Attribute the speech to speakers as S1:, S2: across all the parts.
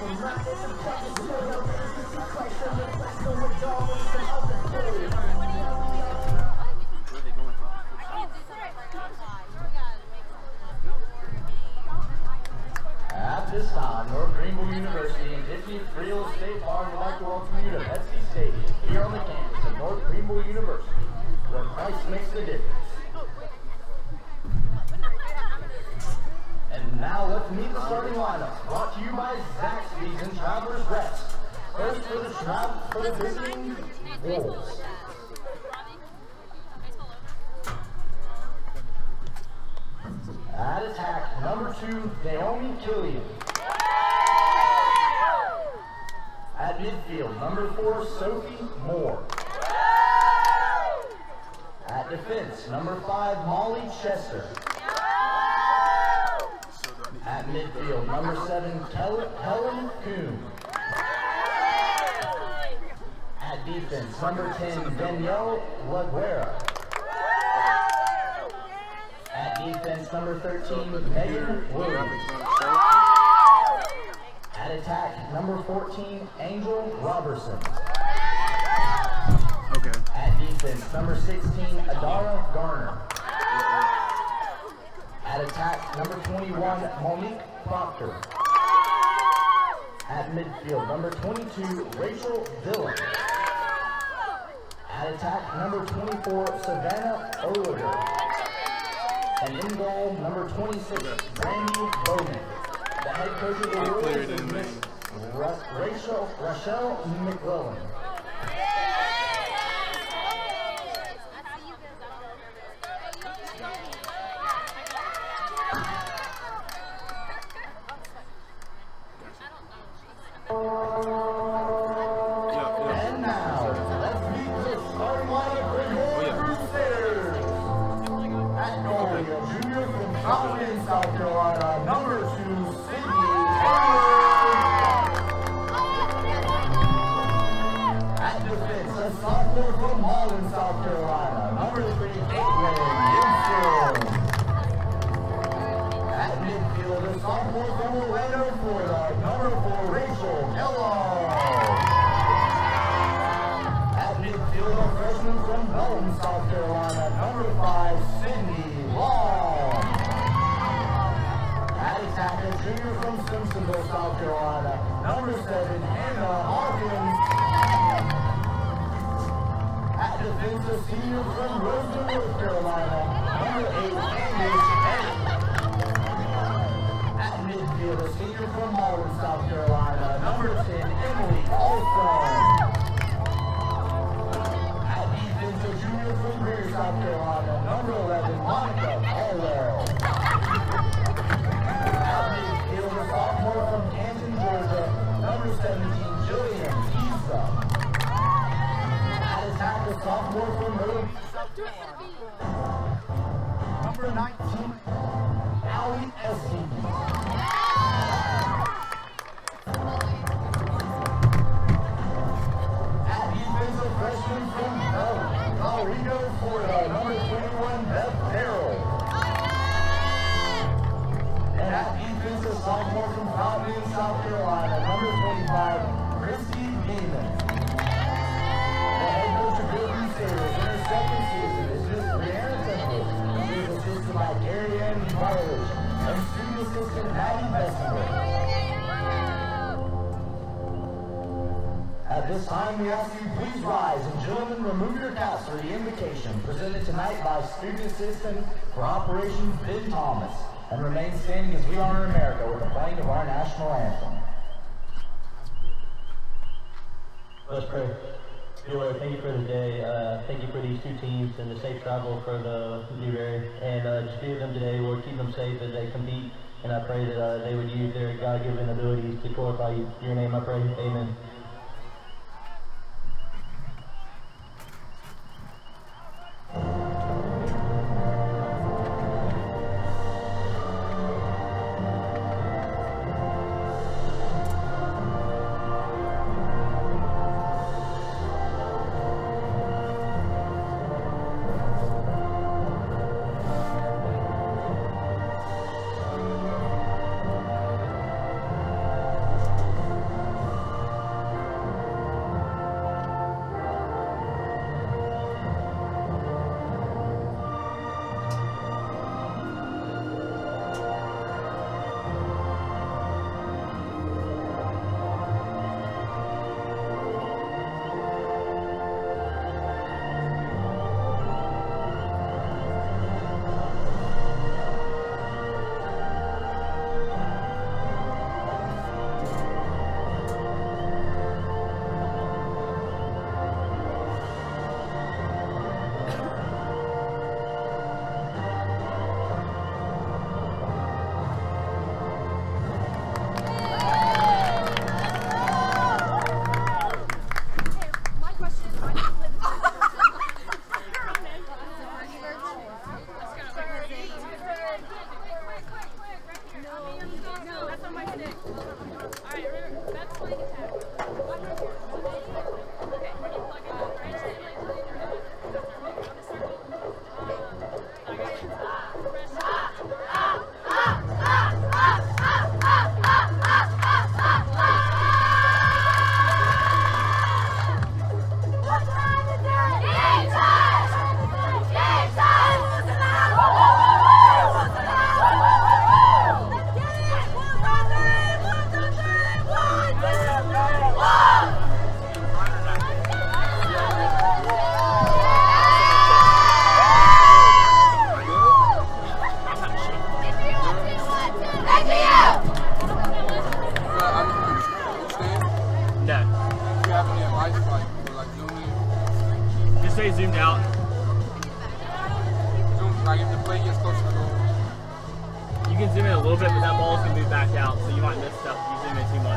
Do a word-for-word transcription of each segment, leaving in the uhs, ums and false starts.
S1: At this time, North Greenville University and Disney Real Estate Farm would like to welcome you to Pepsi Stadium here on the campus of North Greenville University, where price makes the difference. And now let's meet the starting lineup, brought to you by Zaxby's and Travelers Rest. First for the Trav for the visiting Wolves. At attack, number two, Naomi Killian. At midfield, number four, Sophie Moore. At defense, number five, Molly Chester. At midfield, number seven, Kel Helen Kuhn. At defense, number ten, Danielle Laguera. At defense, number thirteen, Megan Williams. At attack, number fourteen, Angel Robertson.
S2: Okay.
S1: At defense, number sixteen, Adara Garner. At attack, number twenty-one, Monique Proctor. At midfield, number twenty-two, Rachel Dillon. At attack, number twenty-four, Savannah Oliver. And in goal, number twenty-six, Brandy Bowman. The head coach of the Warriors is Miss Rachel Rachel McClellan. And now, let's meet the starting lineup for your Crusaders. At goal, a junior from Providence, South Carolina, number two, Sydney Taylor. At defense, a sophomore from Holland, South Carolina, number three, Caitlin Gibson. At midfield, a sophomore from Orlando, Florida, number four, Rachel Kellogg. At midfield, a freshman from Belton, South Carolina, number five, Sydney Long. At attack, a junior from Simpsonville, South Carolina, number seven, Hannah Hawkins. At defense, a senior from Roseland, North Carolina, number eight, Candace Petty. At midfield, a senior from Malden, South Carolina, number ten, Emily Olson. At defense, a junior from Greer, South Carolina, number eleven, Monica Caldwell. At midfield, a sophomore from Canton, Georgia, number seventeen, Jillian Isa. At attack, a sophomore from Myrtle Beach, South Carolina, number nineteen, Allie Essie. At defense, a freshman from Colorado, Florida, number twenty-one, Beth Farrell. And at defense, a sophomore from Providence, South Carolina, number twenty-five, Christy Beeman. The head coach of the Crusaders in her second season is Miss Brianna Temple. She is assisted by Gary Ann Barlich and student assistant Maddie Bessemer. At this time, we ask you please rise and gentlemen remove your caps for the invocation presented tonight by student assistant for operations Ben Thomas, and remain standing as we honor America with the playing of our national anthem.
S3: Let's pray. Dear Lord, thank you for the day. Uh, thank you for these two teams and the safe travel for the Newberry. And uh, just be with them today, Lord. Keep them safe as they compete. And I pray that uh, they would use their God-given abilities to glorify you. In your name I pray. Amen.
S2: Like if the play gets close to the goal.
S4: You can zoom in a little bit, but that ball's gonna be back out, so you might miss stuff if you zoom in too much.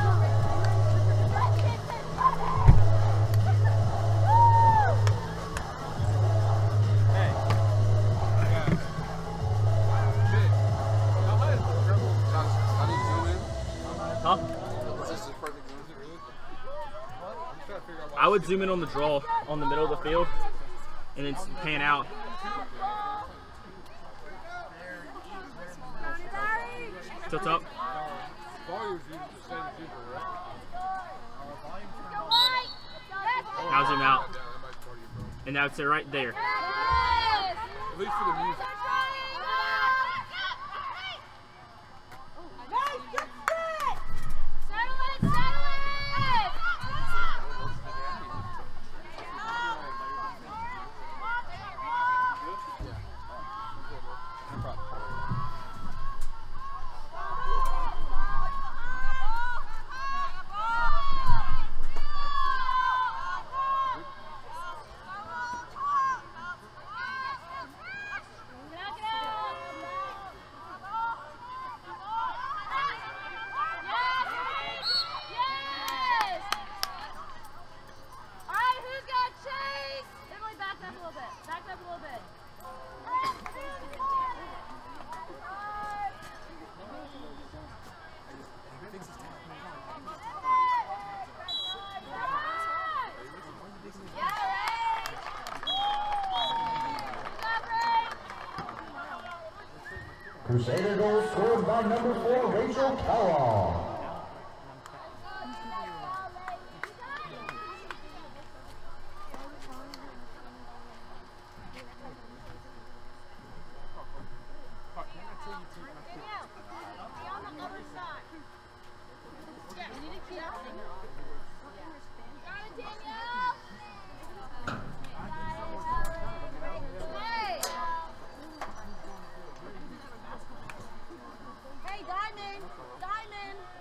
S2: Hey. Yeah. Shit. How high is the dribble? Josh, how do you zoom in?
S4: Huh?
S2: Is this the perfect zoom? Is it really? I'm trying to figure out why.
S4: I would zoom in on the draw on the middle of the field and then pan out. Tilt up.
S2: Volume's usually the same as usual, right?
S4: Now zoom out.
S2: Yeah, that might part of you, bro.
S4: And now it's right there.
S2: At least for the music.
S1: Crusader goal scored by number four, Rachel Kellogg.
S5: Hey, Diamond! Diamond!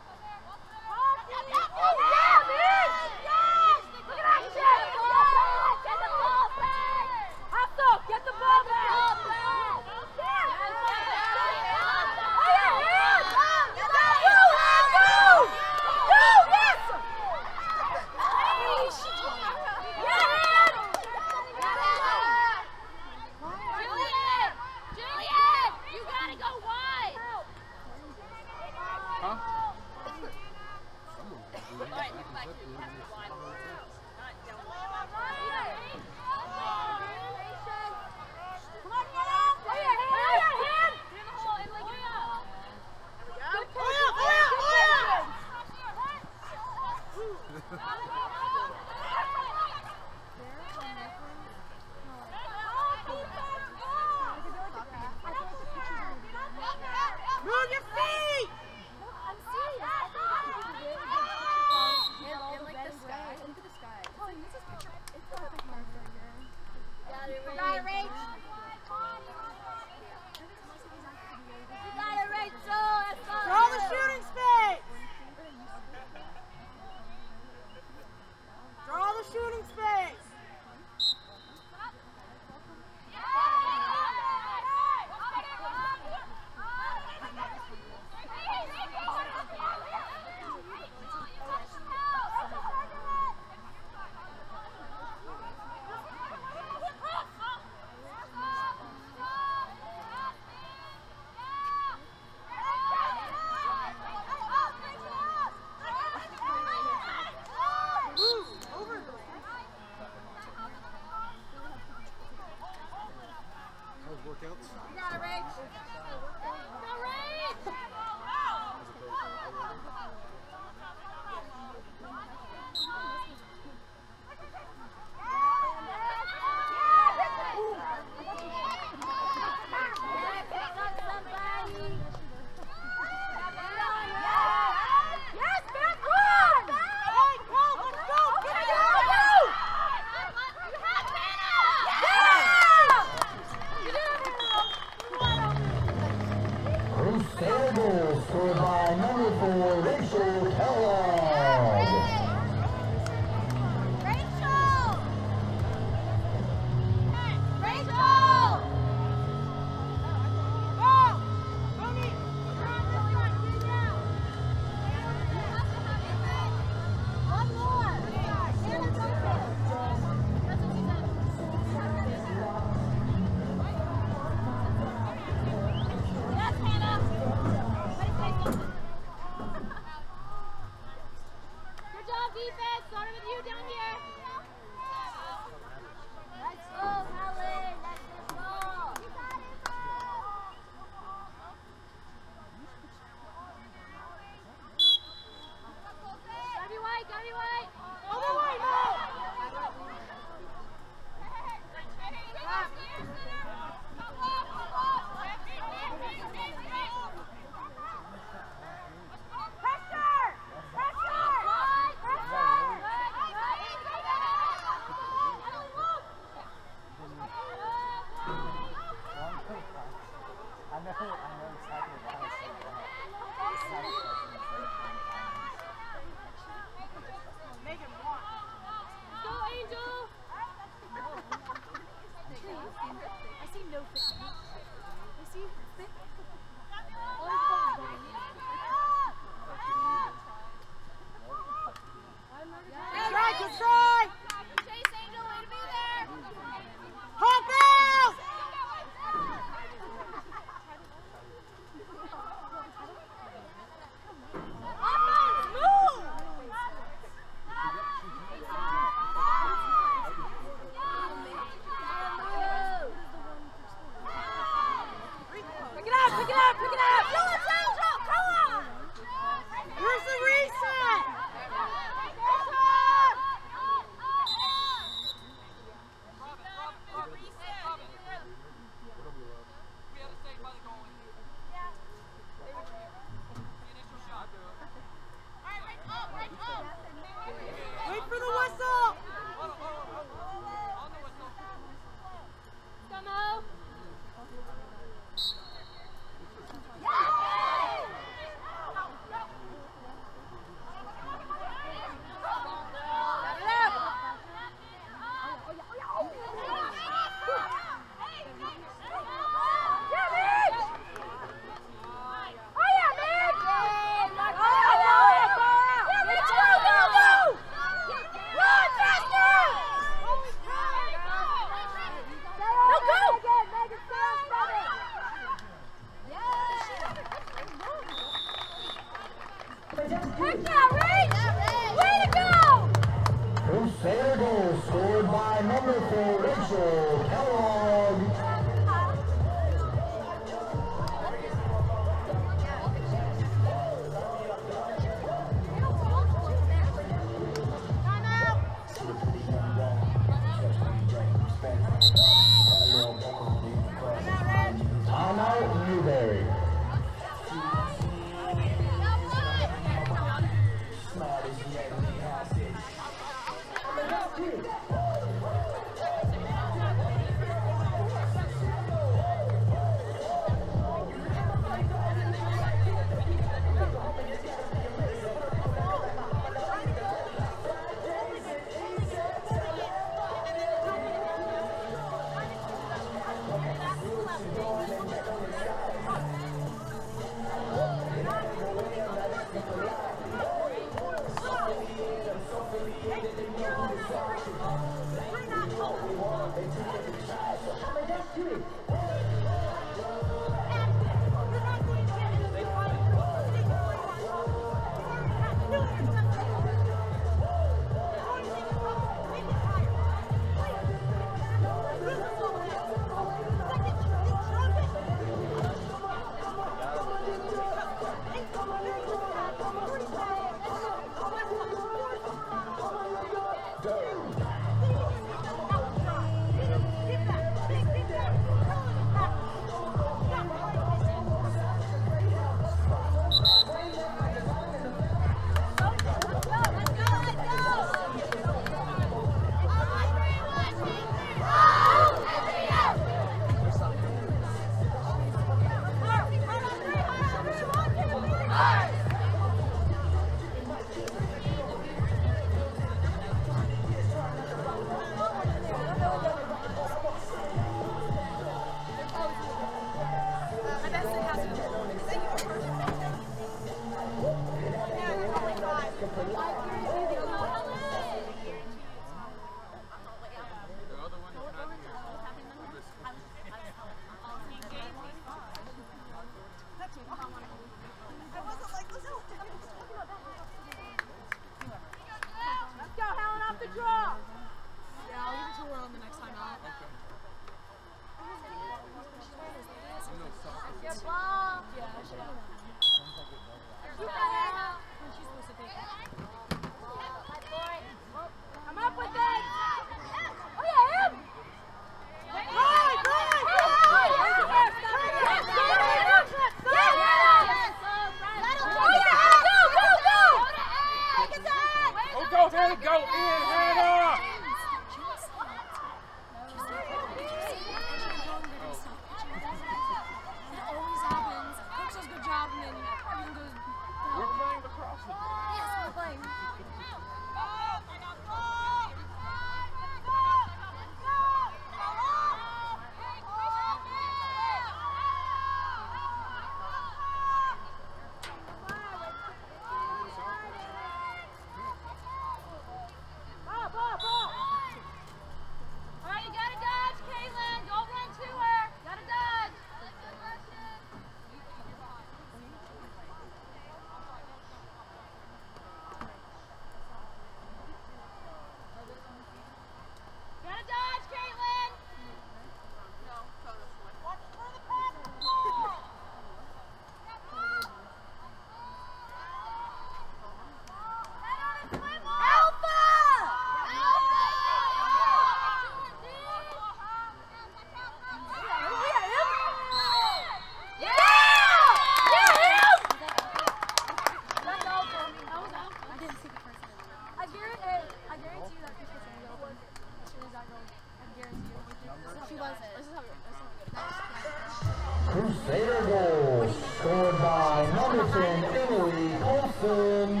S1: Crusader goal scored by number ten, Emily Colson.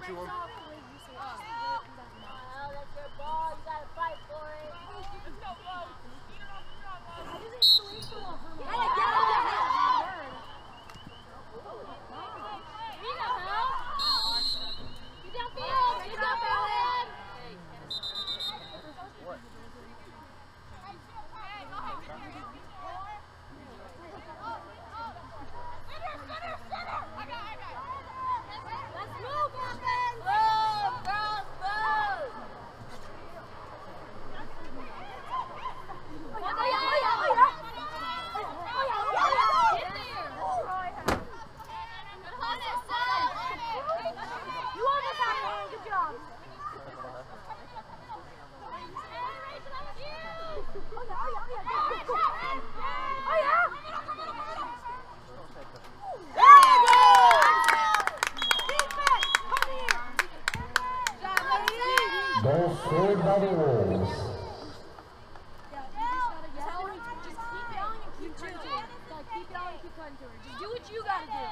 S5: get you one?
S6: Oh, that's your ball. You gotta fight for it. Let's go, Flo.
S1: Goal scored by the Wolves.
S6: Just do what you gotta do.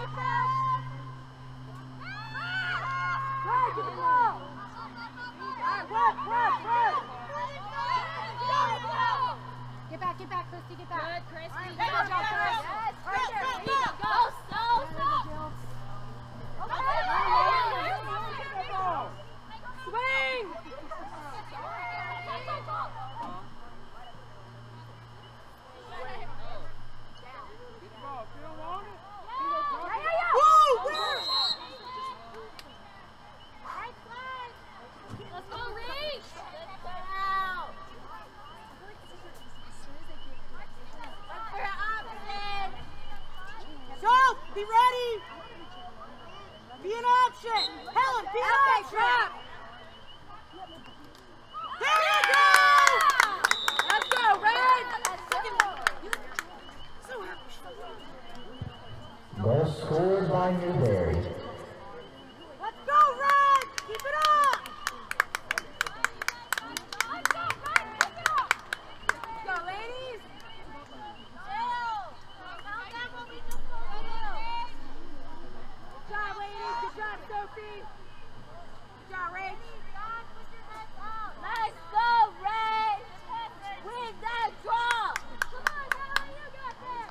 S6: Get back, get back, Christy, get back.
S5: Good, Christy.
S6: Good job, Chris. Yes, right there. Go, go, so, so.
S5: Swing!
S6: Let's go, reach.
S5: So, be ready! Be an option! Helen, be an option! There you go! Let's go, Red!
S1: Goal scored by Newberry.
S5: Let's go, Red! Keep it up! Let's go, ladies! Good job, ladies! Good job, Sophie! Good job, Rach!
S6: Let's go, Ray! Win that draw! Come on, Natalie, you got this!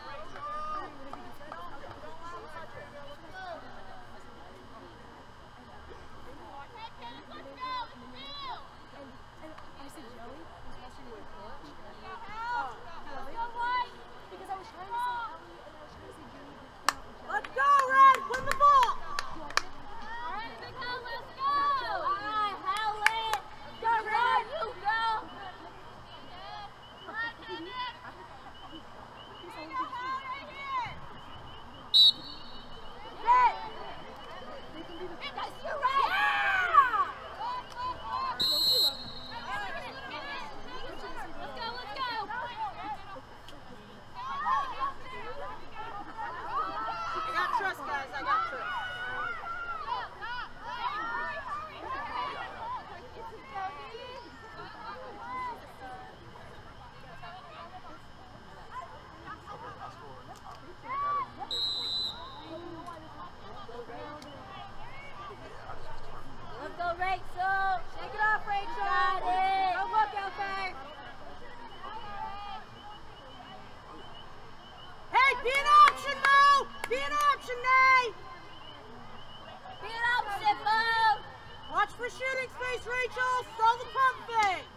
S5: Let's go, Red! Win the ball! I got trust, guys. I got trust.
S6: Let's go, Rachel!
S5: Shake it off, Rachel.
S6: Got it.
S5: Go look, Elfie. Hey, be an option, Mo! Be an option, Nay!
S6: Be an option, Mo!
S5: Watch for shooting space, Rachel. Stall the pump fake.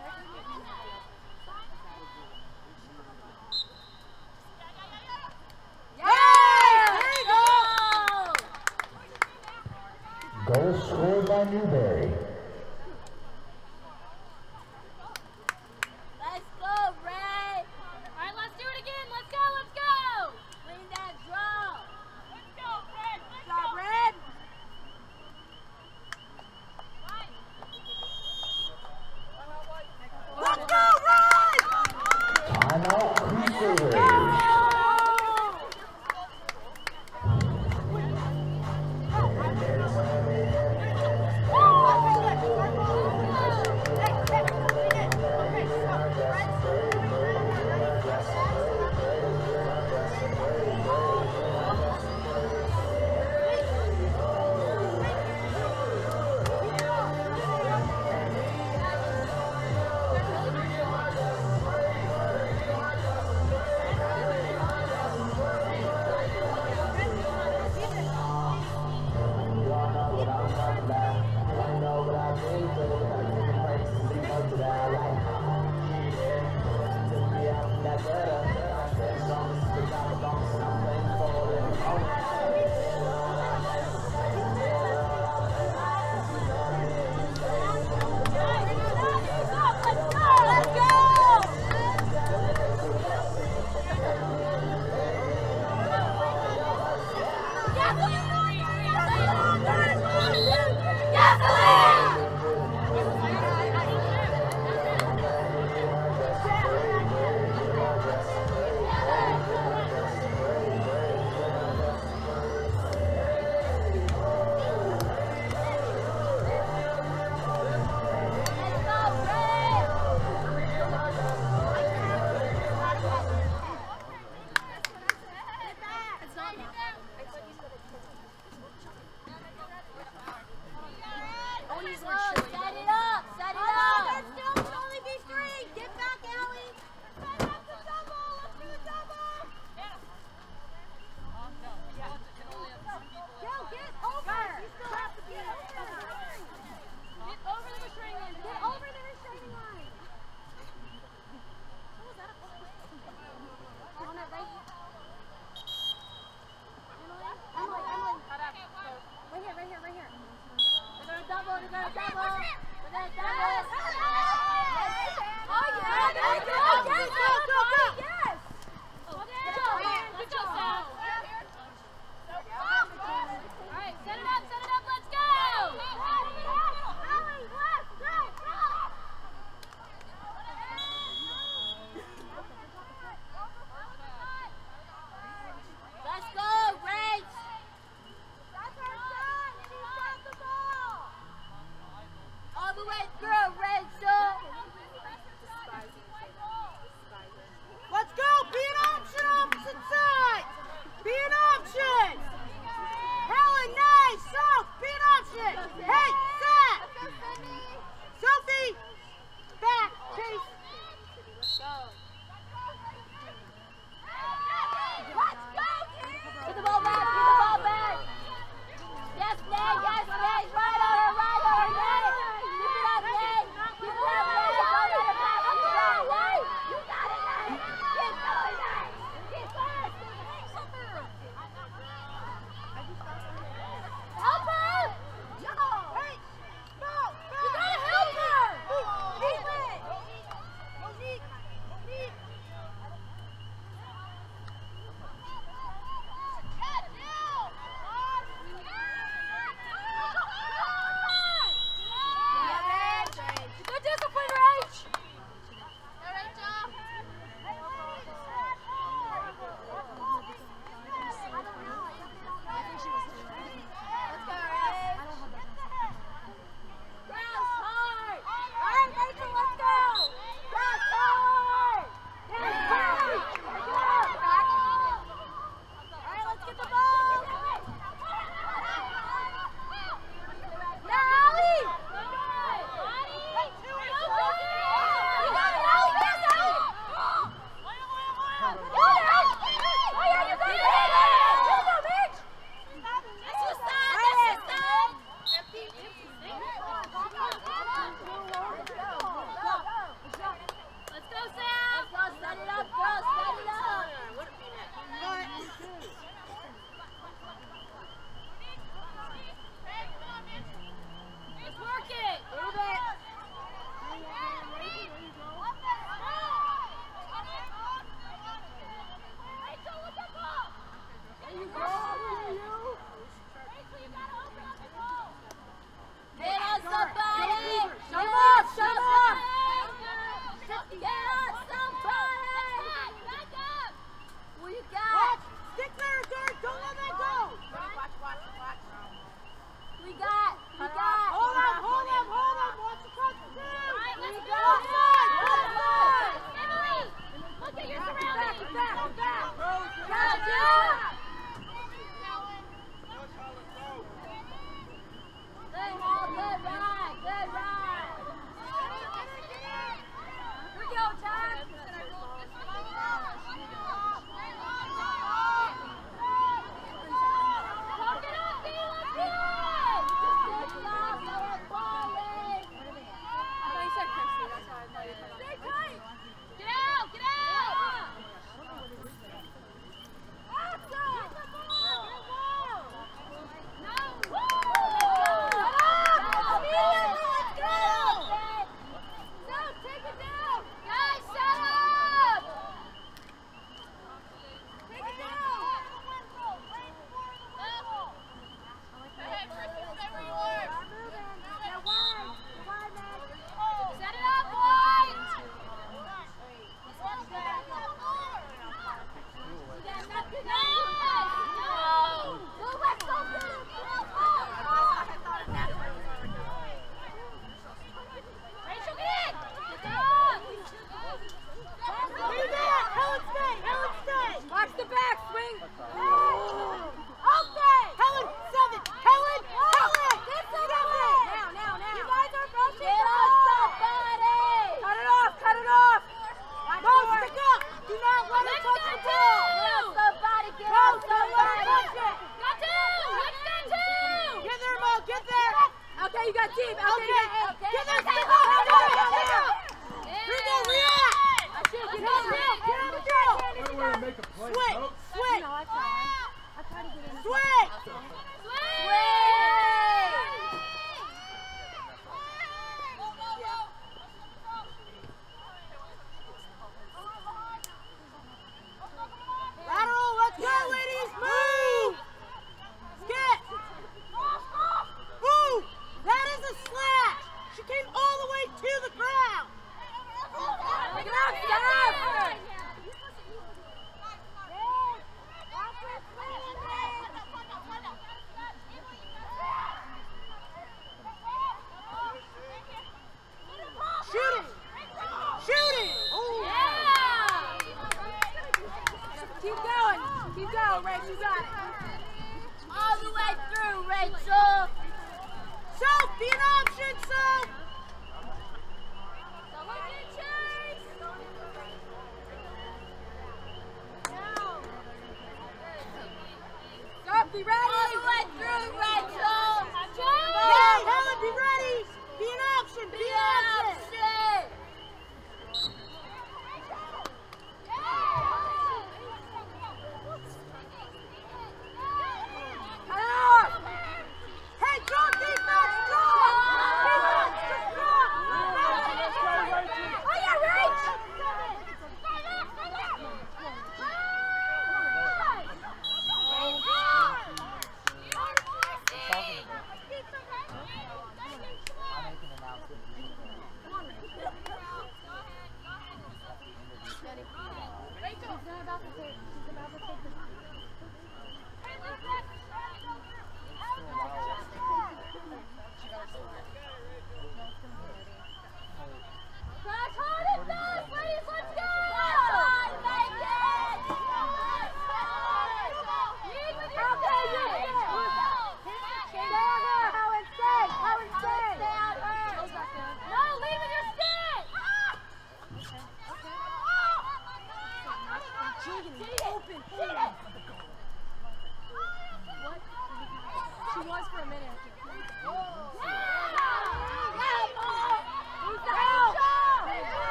S5: Yay! There you go.
S1: Goal scored by Newberry.
S6: Let's go, Ray! All right, let's do it again. Let's go, let's go! Win that draw! Let's go, Red! Let's
S5: Good job, Red. Let's go, Red!
S1: Timeout Crusaders.
S5: Go! be ready.
S6: Oh, you went through, Rachel.
S5: Man, Helen, be ready. Be an option. Be,
S6: Be
S5: an option.
S6: option.
S5: Out. Hey, drop defense, drop. Defense, just drop. Oh, yeah, reach.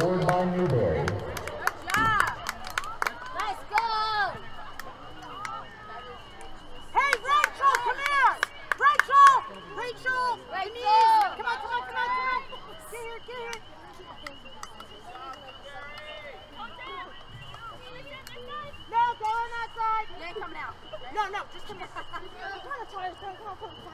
S1: scored by Newberry.
S5: Good job.
S6: Let's go.
S5: Hey, Rachel, come here. Rachel, Rachel, Denise. Come on, come on, come on, come on. Get here, get here. No, go on that side. You ain't coming out. No, no, just come here. Come on, come on, come on, come on, come on.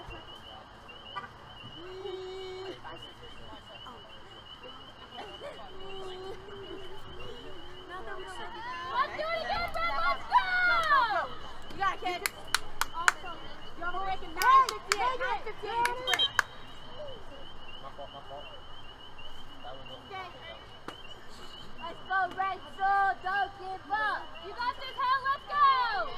S6: Let's do it again, Brett. Let's go.
S5: You got it, kid. You're breaking nine fifty-eight. nine fifty-eight. Good break.
S6: Let's go, Rachel. Don't give up. You got this, Hal. Let's go.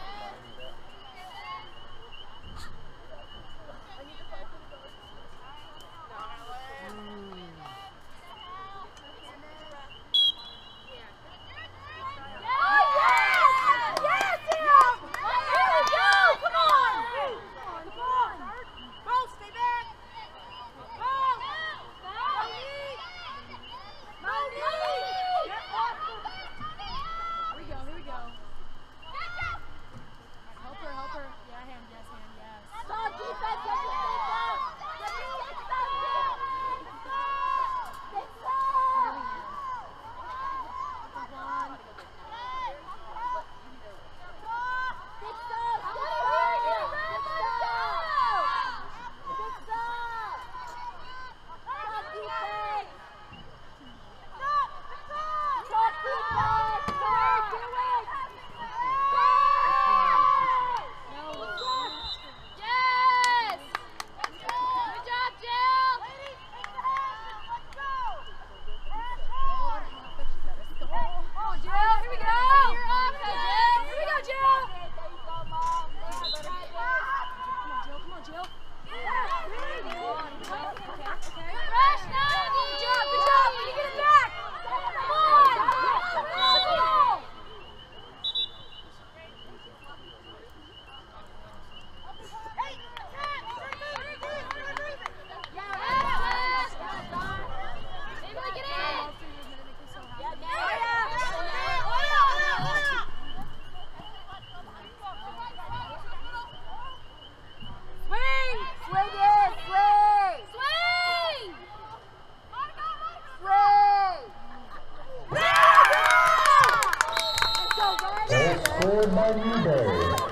S1: Scored by Newberry.
S5: Let's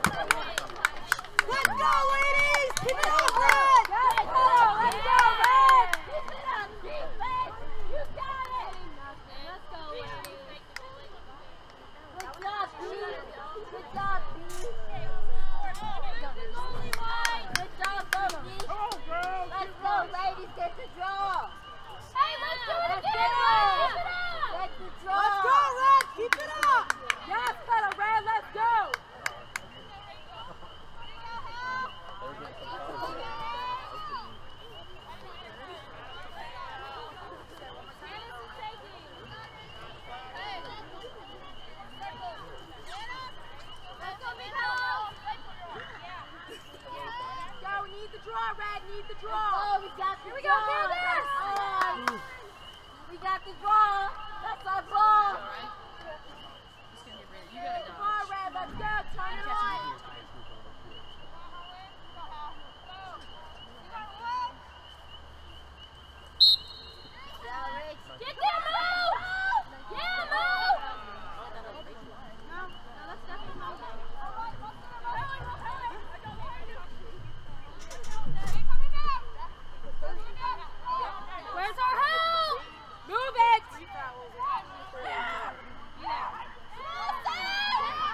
S5: go, ladies! Keep it up, Red! Let's go, let's go, Red!
S6: Keep it up, defense! You got it! Let's go, ladies. Good job, B. Good job, B. Good job, B. Let's go, ladies. Get the draw. Hey, let's do it
S5: Let's
S6: again.
S5: go.
S6: Keep it up. Get the draw.
S5: Let's go, Red! Keep it up! Yes, pedal, Red, let's go! Red, need the draw.
S6: Oh, we got the
S5: Here we go,
S6: draw.
S5: feel this.
S6: Oh, we got the draw. That's our ball.
S5: Come on, Red, let's go. Turn it on.
S6: Get there, move! Yeah, move!
S5: No, no, let's definitely move.
S6: Where's our help?
S5: Move it!
S6: Yeah.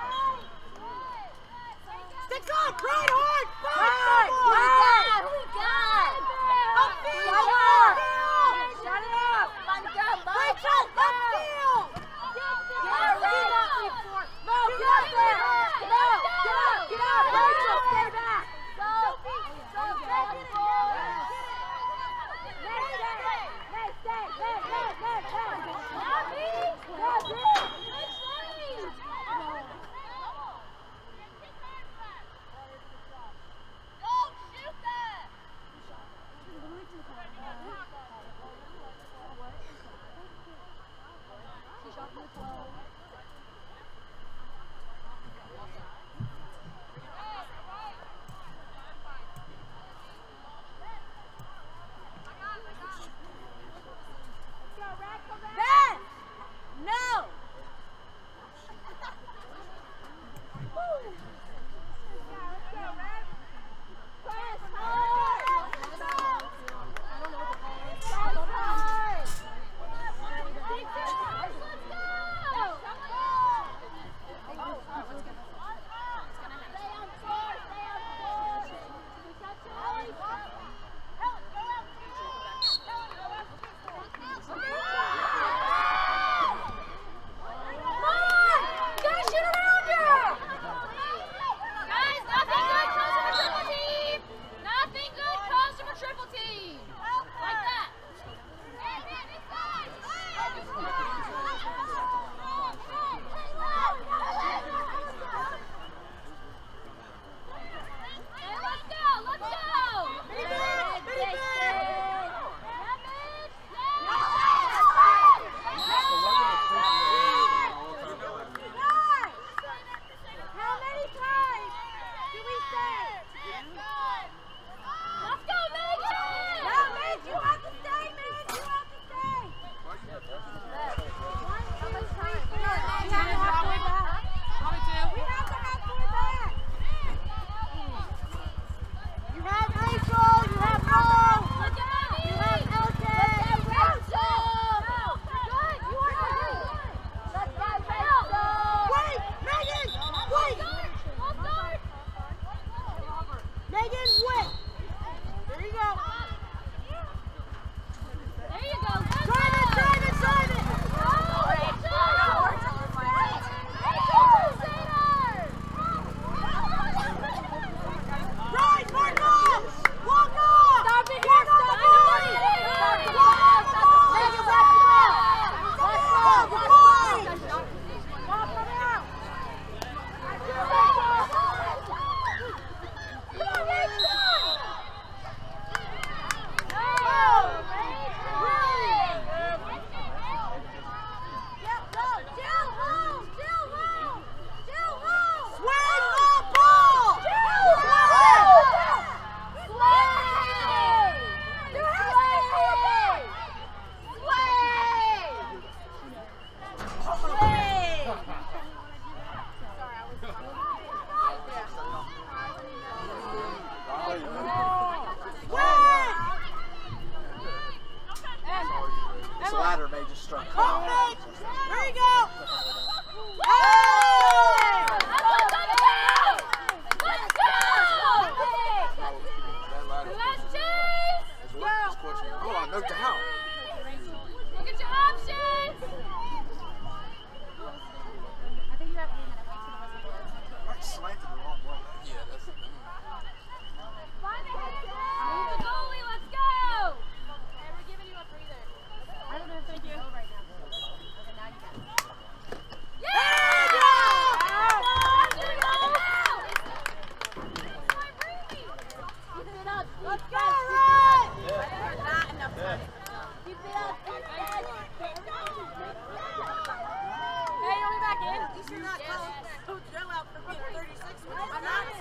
S5: You're not calling Coach Joe out for being thirty-six. I'm not. I'm not.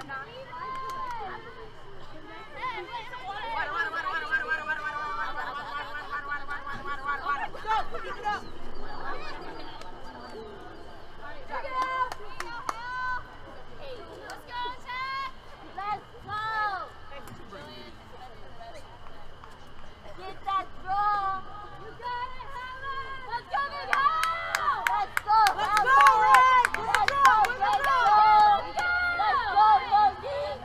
S5: Water, water, water, water, water, water, water, water, water, water, water, water, water, water, water, water. Go, keep it up.
S6: Check it out. Hey, let's go, Ted. Let's go. Get that draw. You got it, Helen. Let's go, Big Al. Let's go,
S5: Let's go, Red. Let's go, let's go.
S6: Let's go, Monique.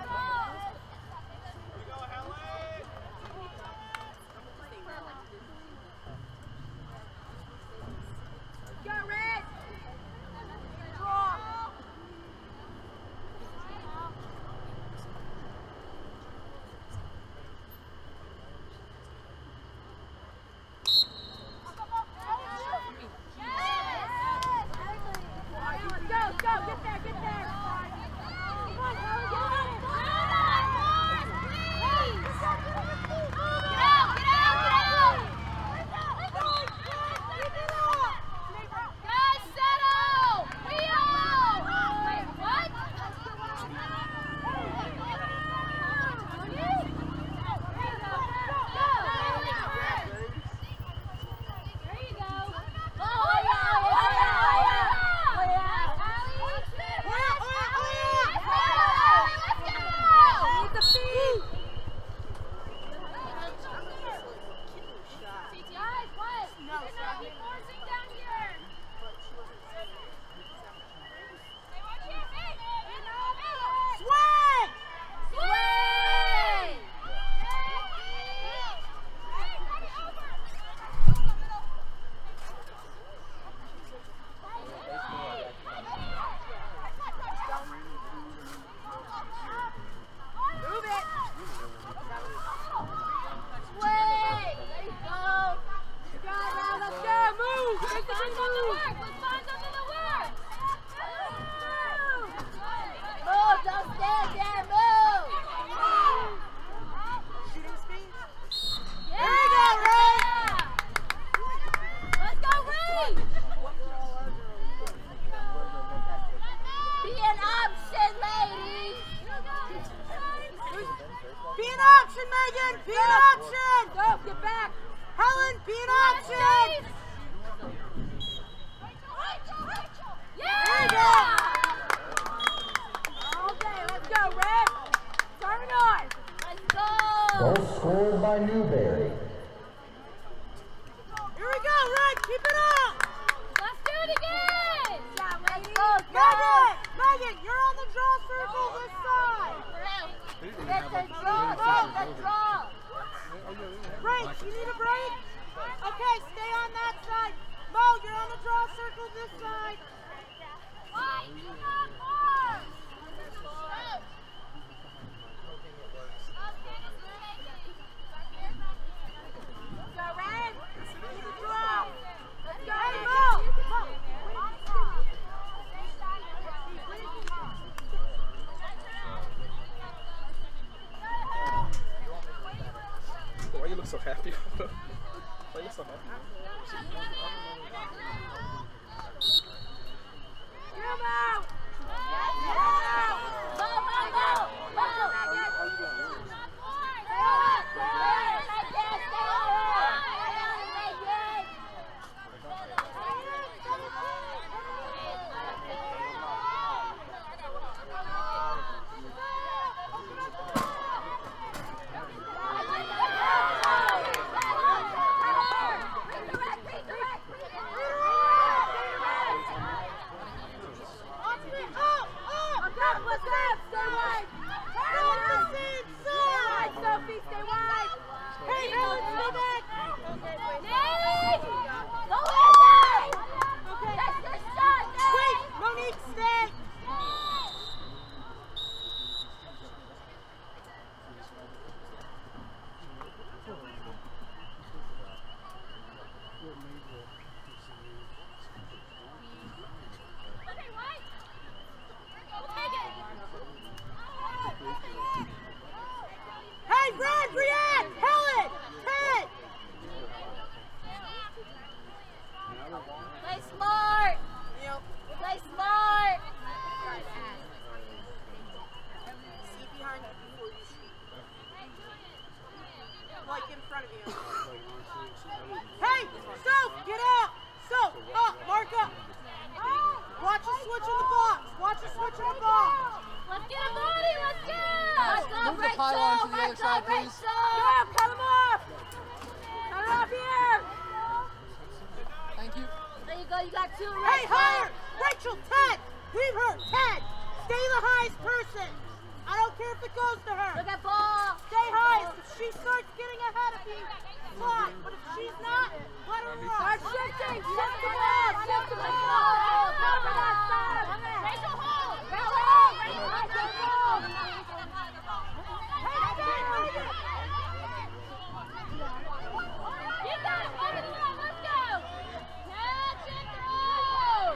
S5: Go, Red. Draw. Go, go, get there, get there. Come on, Helen, get it.
S6: Guys, settle! Rio! Wait, what? There you go. Oh, yeah, oh, yeah, oh, yeah. Oh, yeah.
S5: Need the feet.
S6: Guys, what?
S5: No,
S6: You're not keep forcing down here.
S5: Swing.
S6: Swing!
S5: Move it.
S6: Swing! There you go.
S5: You got it now. Let's go. Move.
S6: Let's
S5: Make the
S6: find
S5: big
S6: something to
S5: move.
S6: work. Let's find something to work. Move, don't stand there. Move.
S5: Shooting speed.
S6: Yeah.
S5: There you go, Ray.
S6: Let's go, Ray. Be an option, ladies.
S5: Be an option, Megan. Be an option. Go, get back. Helen, be an option.
S6: Yeah.
S5: There you go. Okay, let's go, Red. Turn it on.
S6: Let's go.
S1: Goal scored by Newberry.
S5: Here we go, Red. Keep it up.
S6: Let's do it again.
S5: Yeah,
S6: Let's
S5: ladies.
S6: go,
S5: Megan, Megan, you're on the draw circle this side.
S6: Get the draw. Get the draw.
S5: Break. You need a break? Okay, stay on that side. Mo, you're on the draw circle this side.
S6: Why do not force?
S5: Go, Red. Keep the draw. Let's go. Hey, Mo. Mo.
S2: Why you look so happy? Why you look so happy?
S5: Come out.
S6: Go, go, go. Go. Play smart.
S5: your ball.
S6: Let's get him, Lottie, let's go! Let's go,
S2: Move the
S6: Rachel!
S2: pylon to the other
S6: Let's go,
S2: side, please.
S6: Rachel!
S5: Go, cut him off. Cut it off here.
S2: Thank you.
S6: There you go, you got two, Rachel.
S5: Hey, higher. Rachel, Ted. Leave her, Ted. Stay the highest person. I don't care if it goes to her.
S6: Look at ball.
S5: Stay highest. If she starts getting ahead of you, fly. But if she's not, let her run.
S6: Start shifting, shift the ball, shift the ball. Cover that side. Rachel, hold. Rachel, hold. Rachel, hold.
S5: Hey, Ted, leave it.
S6: You got it, hold it through, let's go. Catch and throw.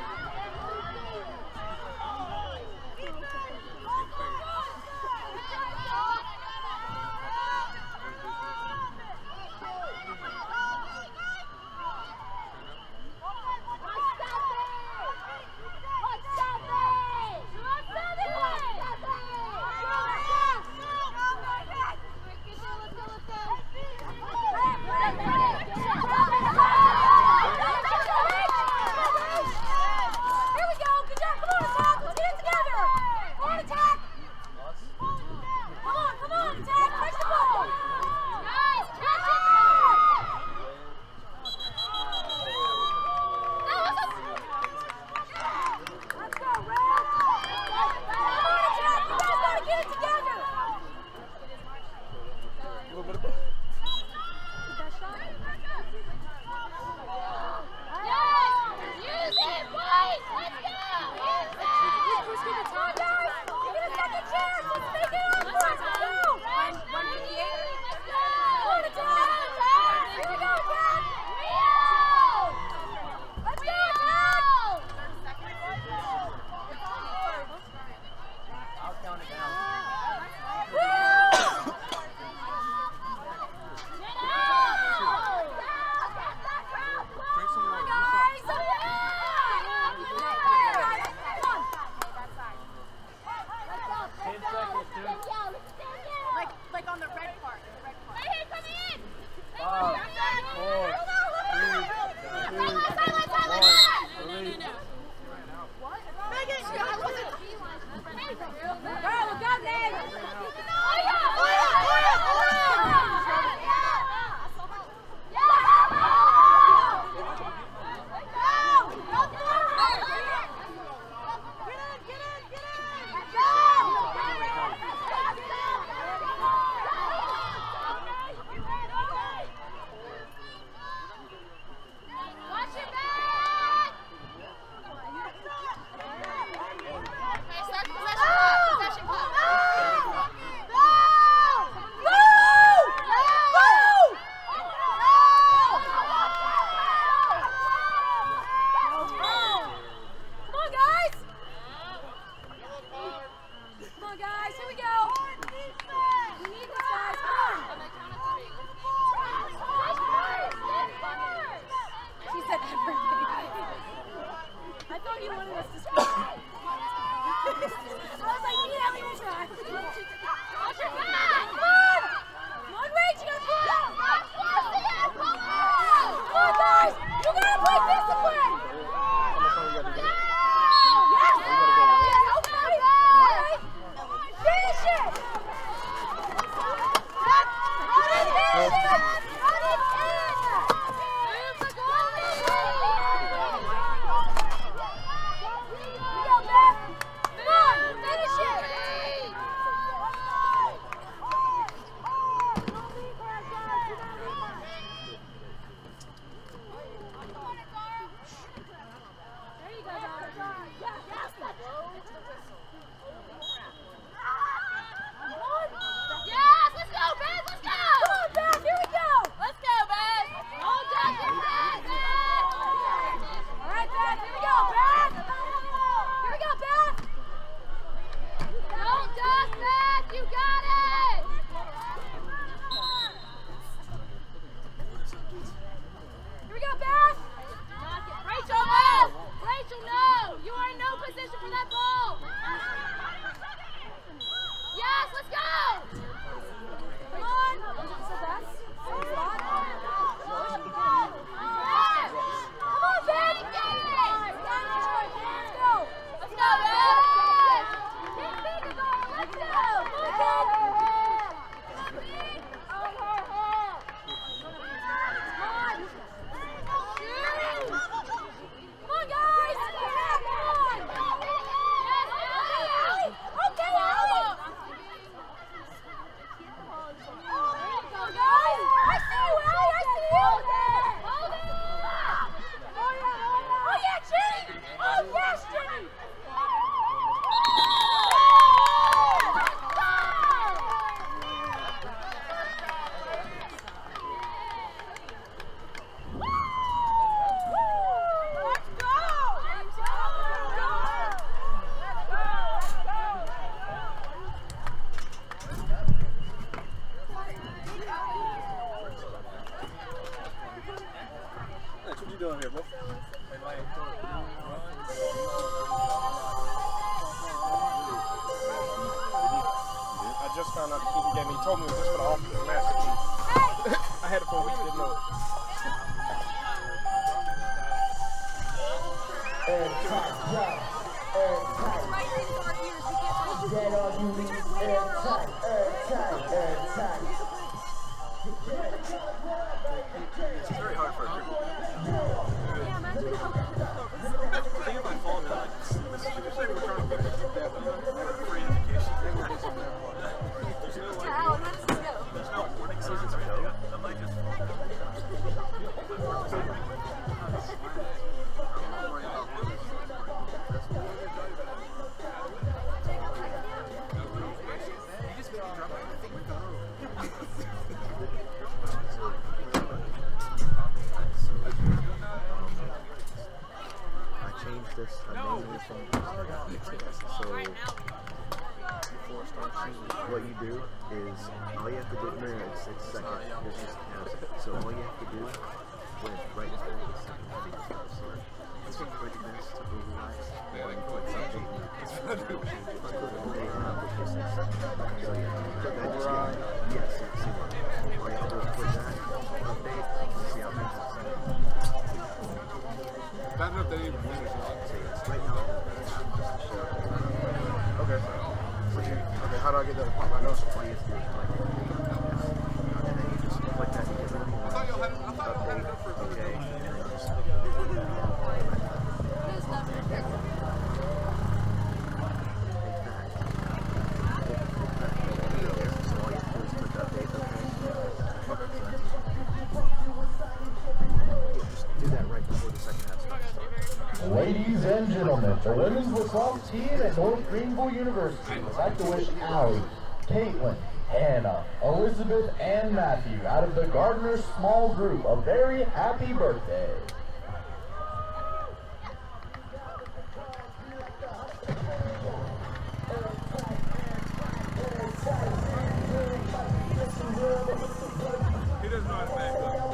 S2: he told me it was just for the offensive masterpiece. I had it for a week, didn't know it.
S1: Air tight, drop. Air tight. Get all you need. Air tight, air tight, air tight.
S2: It's very hard for a kid. Think about falling down. Let's say we're trying to get free education. They would do something there. There's no like, there's no warning signs or anything. I might just.
S7: This, I'm naming this one. So, before I start shooting, what you do is, all you have to do, no, no, it's, it's second, it's just half. So all you have to do, when right before the second half is going to start, is click this to override.
S2: Yeah, then click something.
S7: Just click update now, which is the second. So yeah, that just, yeah, yes, see, see, all you have to do is click that, update, and see how things are set.
S2: Bad enough that even finish it.
S7: Right now,
S2: okay. Okay, how do I get that part my nose?
S7: all you have to do is click it. And then you just click that to get rid of
S2: I thought y'all had it. I thought y'all had it up for a
S7: okay, and then you just do that right before the second half starts.
S1: Ladies and gentlemen, the women's lacrosse team at North Greenville University would like to wish Allie, Caitlin, Hannah, Elizabeth, and Matthew out of the Gardner small group a very happy birthday.
S2: He doesn't know how to back up.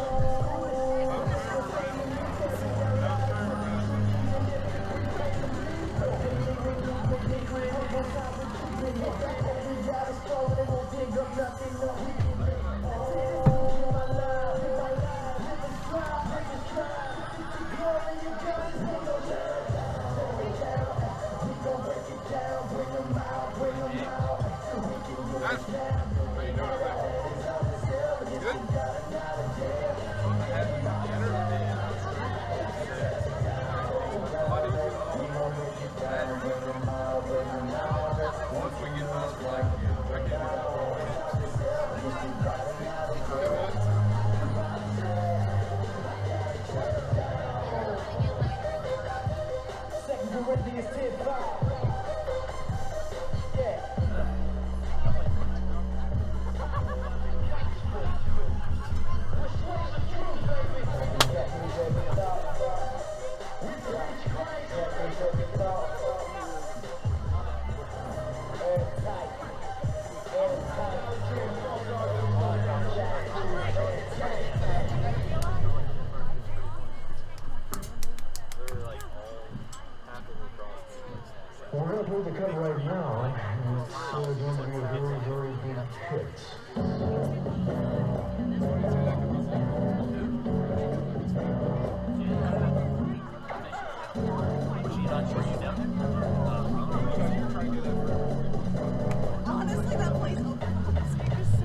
S1: We're going to pull the cover right now. It's uh, going to be a very, very big hit.
S5: Honestly, that place is so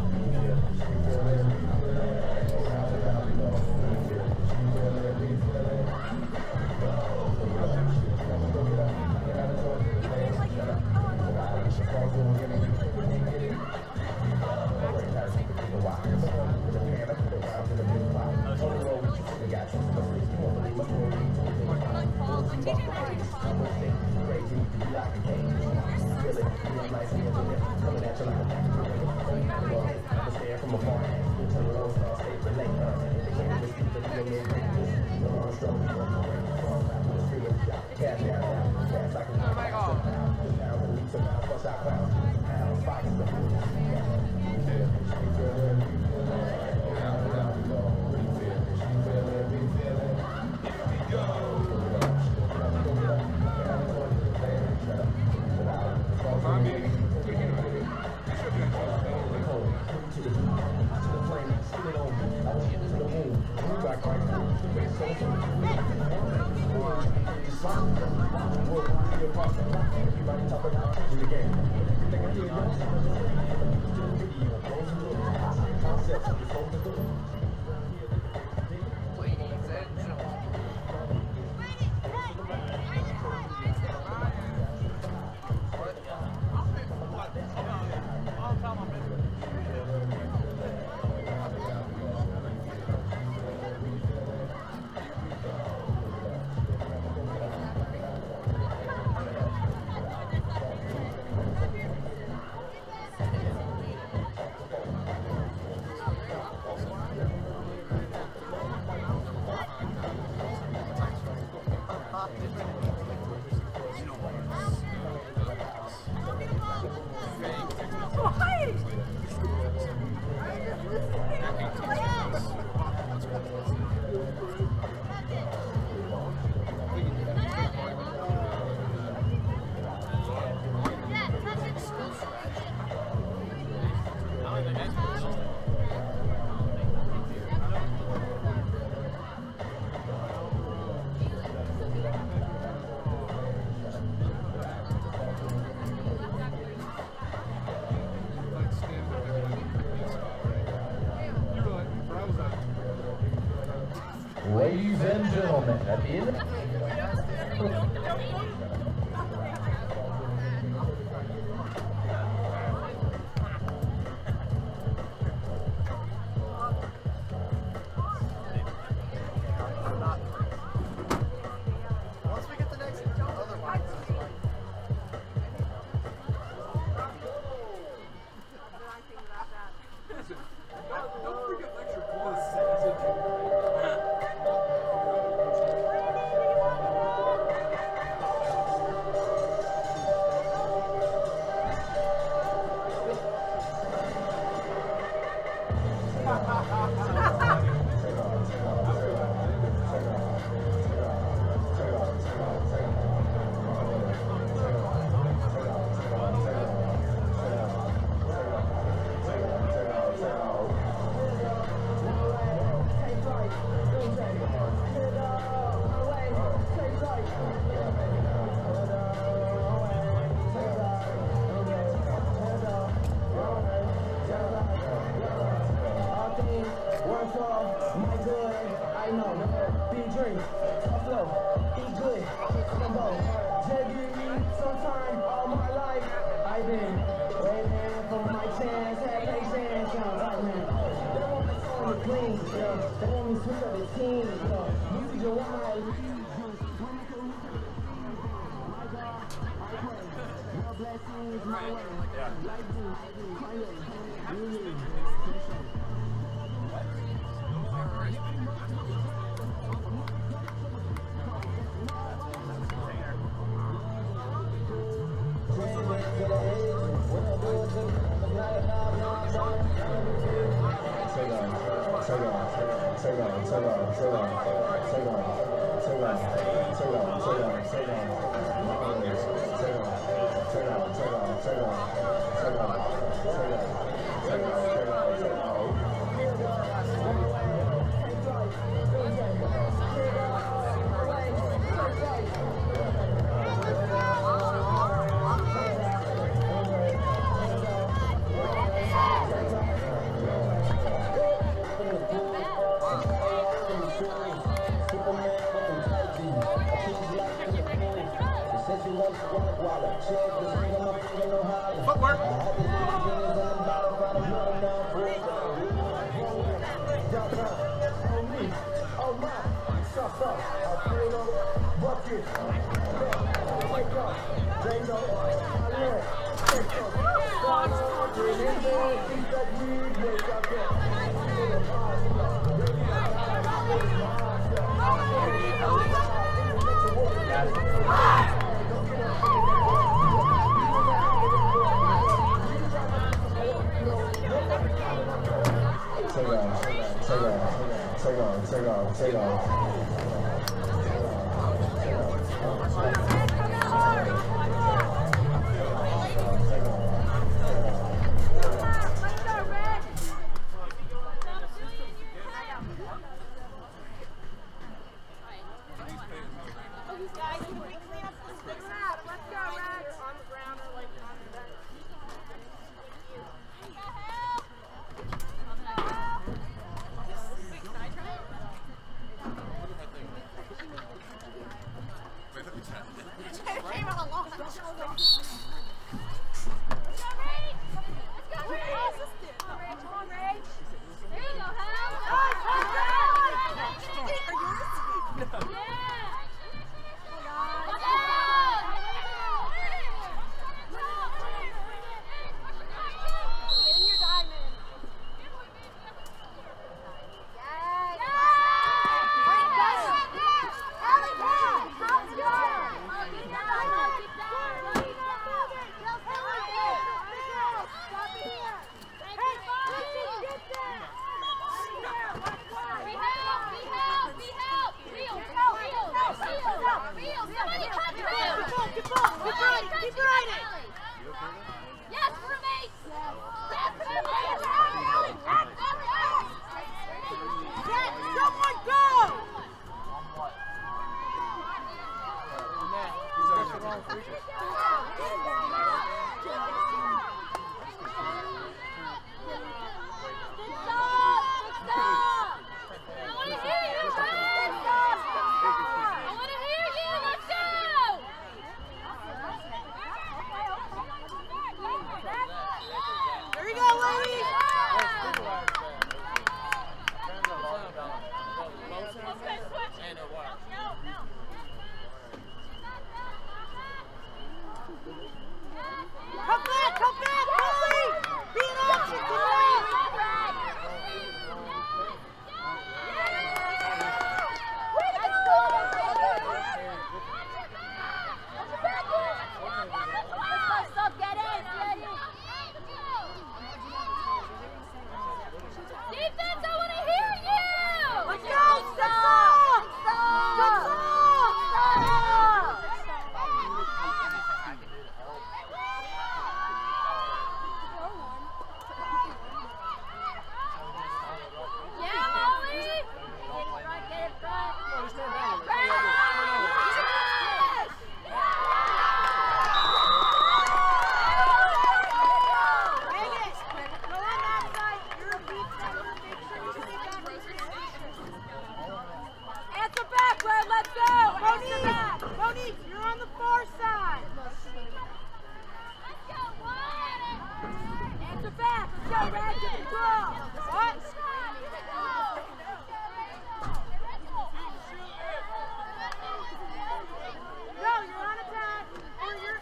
S1: Ladies and gentlemen, at the end
S2: Once we get the next other one. Don't forget lecture plus.
S6: Guys,
S5: Keep riding, keep riding.
S6: Yes, roommates. Yes, roommates.
S5: Yes, someone go. There you go, ladies. Come back, come back, Polly! Be in action, Polly!
S6: Defense, I want to hear you!
S5: Let's go, Stop!
S6: Yeah, Molly! Get it front, get it front.
S5: Answer backward, let's go! Monique, Monique, you're on the far side.
S6: Let's go, one!
S5: Answer back, let's go, Red, get the ball. What? Go, you're on attack. Or you're...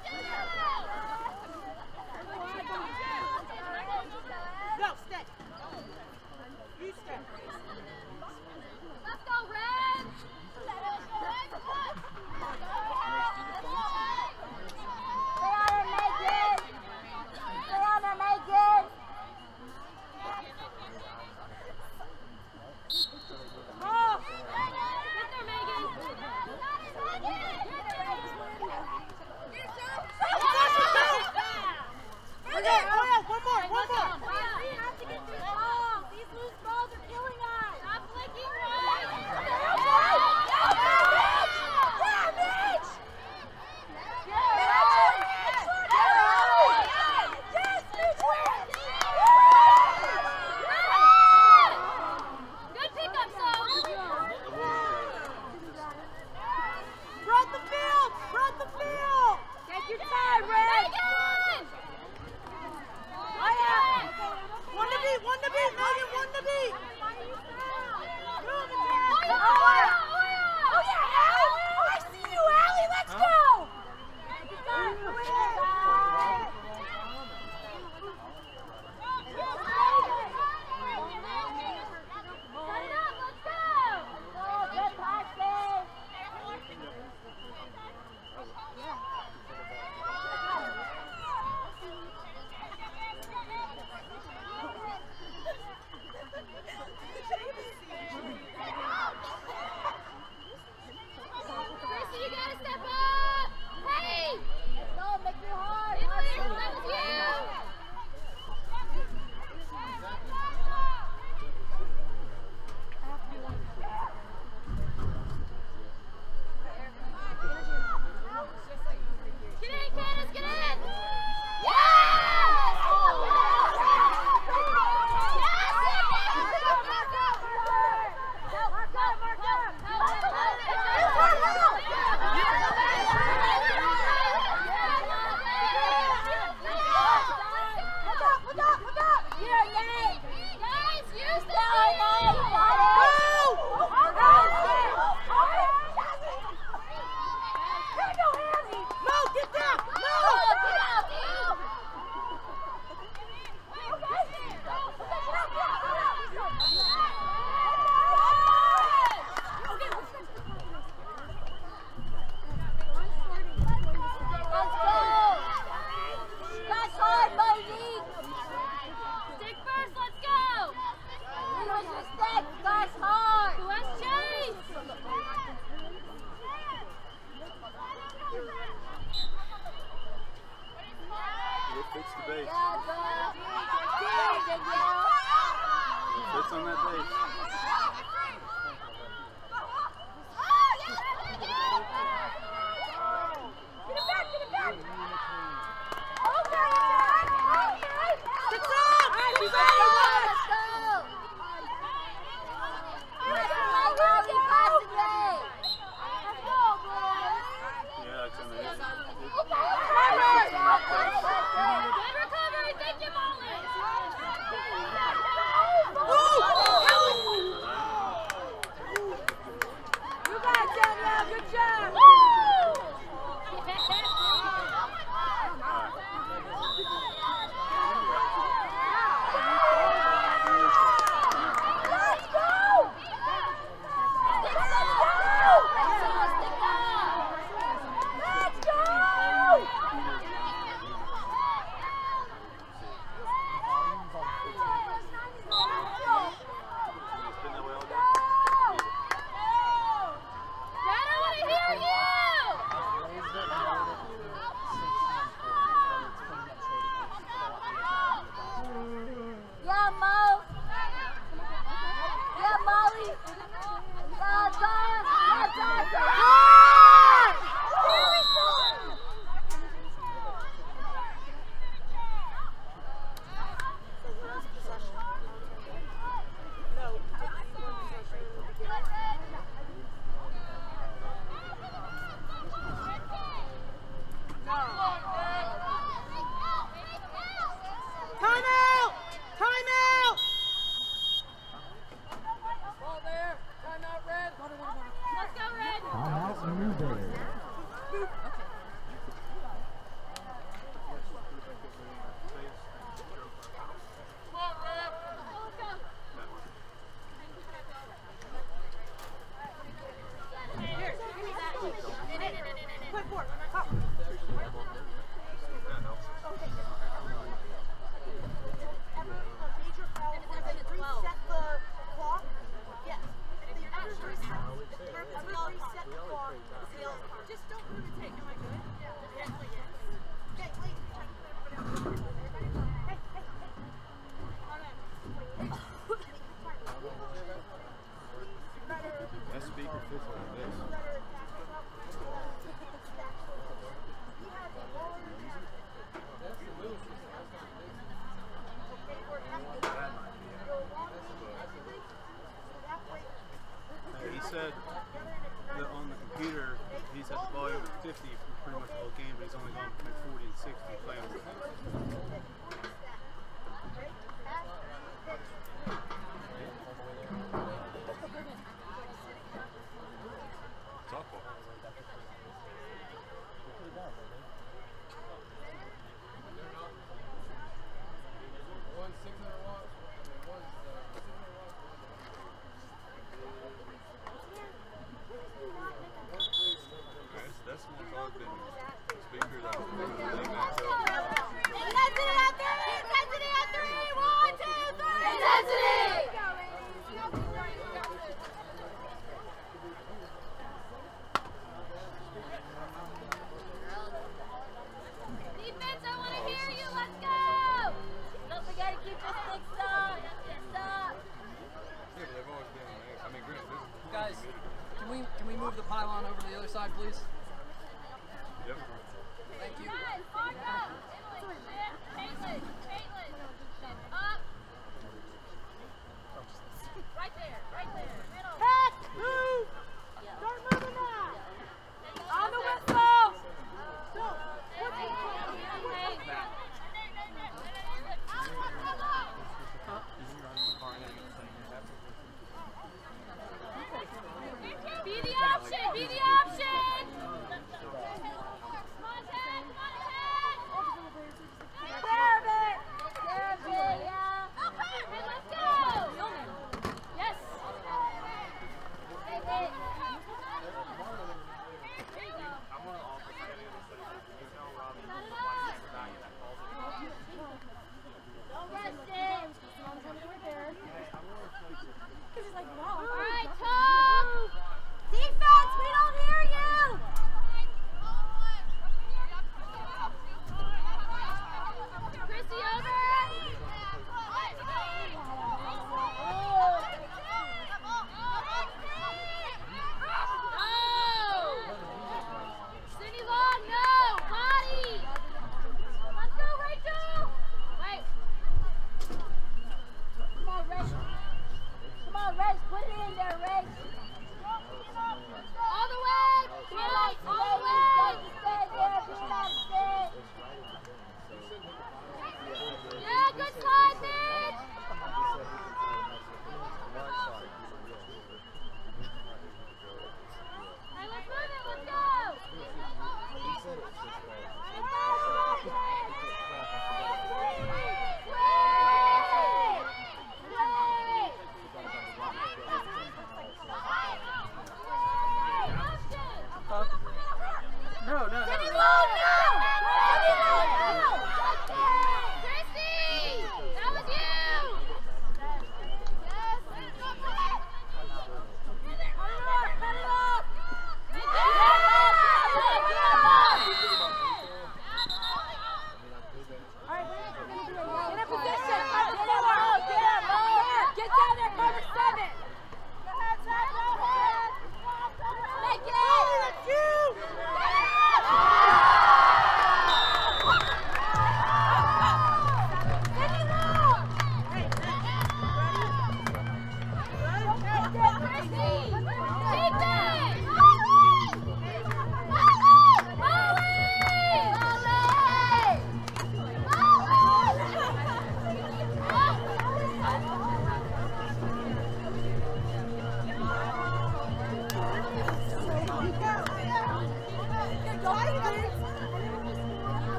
S5: Go, stay. You stay.
S6: Let's go, Red! Stay on her, Megan! Stay on her, Megan!
S2: fits the base.
S6: Yeah, good. Good,
S2: It fits on that base.
S6: Get it back, get it back.
S1: Newberry.
S2: That speaker fits like this. He said that on the computer he's at the volume of fifty for pretty much the whole game, but he's only gone between forty and sixty playing with it.
S8: Guys, can we can we move the pylon over to the other side, please?
S2: Yep.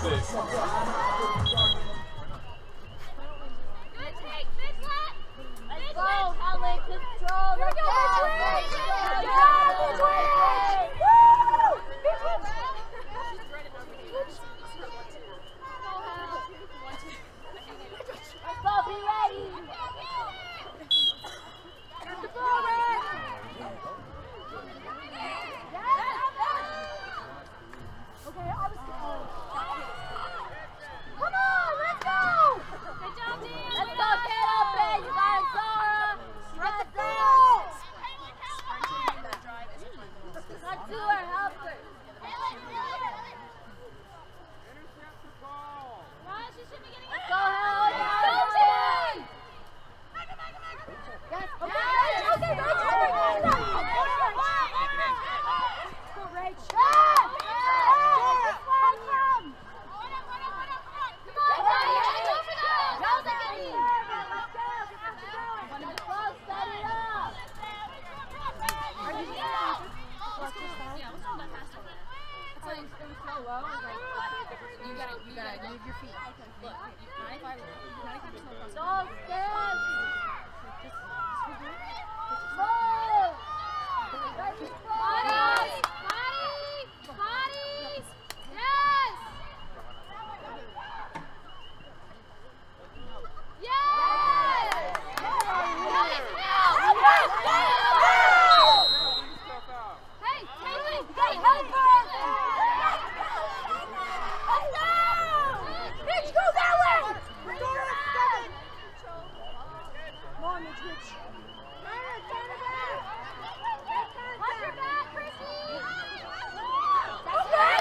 S2: six.
S6: Let's go, Helen, control the ball. Let's go, be ready. Get the ball, Red. Okay, I was. Come on, let's go. Good job, Dan. Let's go, get up, man. You got it, Zara. Let's go. Not to her, help her. Let's go, Helen. Go, Jen. Yes, okay, Rachel, okay, Rachel, Rachel. Go, Rachel.
S8: You gotta, you gotta move your feet. Look, ninety-five, ninety-five percent across.
S6: Don't stand. Move. Bodies. Bodies. Bodies. Yes. Yes. Hey, Caitlin. Hey, help her. Mitch, go that way! We're going to seven! Come on, Mitch, Mitch. Turn it back! Watch your back, Chrissy! Okay!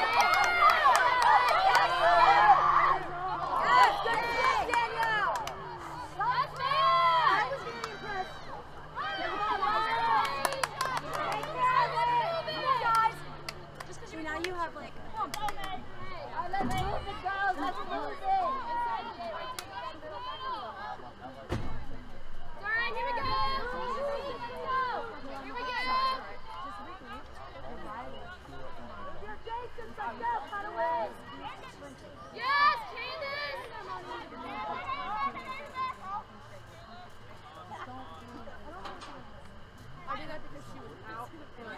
S6: Yes, good shit, Danielle! That's me! I was very impressed. Come on, Molly! Come on, guys! Just because now you have, like, come on. Let's move it, girls. Let's move it. Alright, here we go. Here we go. Your Jason, let's go. Cut away. Yes, Candace.
S8: I did that because she was out.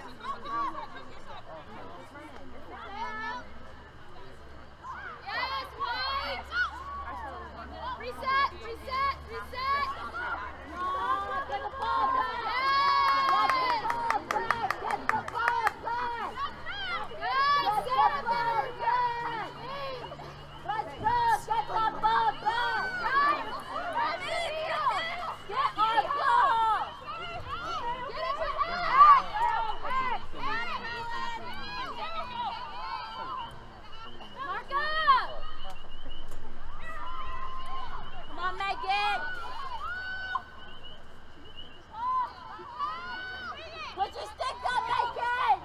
S6: Yes, White! Reset, reset, reset! No, get the ball back! Yes! Get the ball back! Get the ball back! Yes, get the ball back! Let's go! Get the ball back! Get our ball! Get it to back! Mark up! Come on, Megan! Put your stick up, Megan!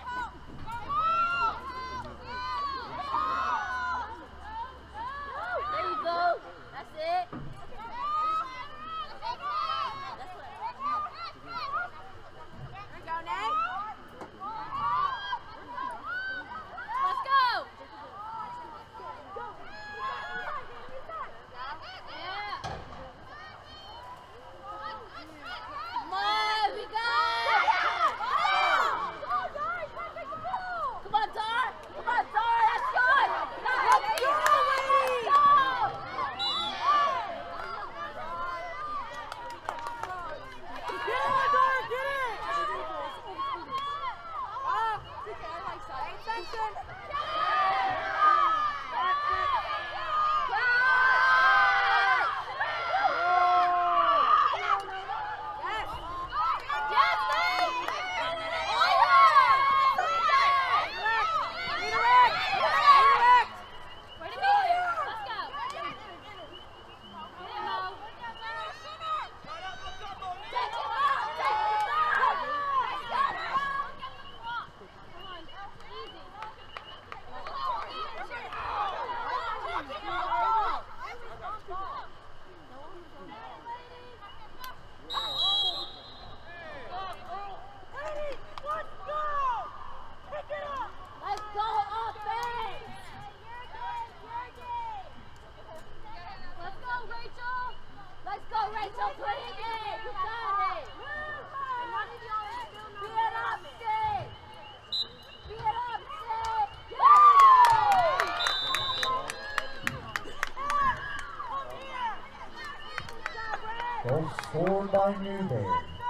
S6: There you go. That's it. There we go, Nate. Let's go! Yeah!
S1: Goal scored by Newberry.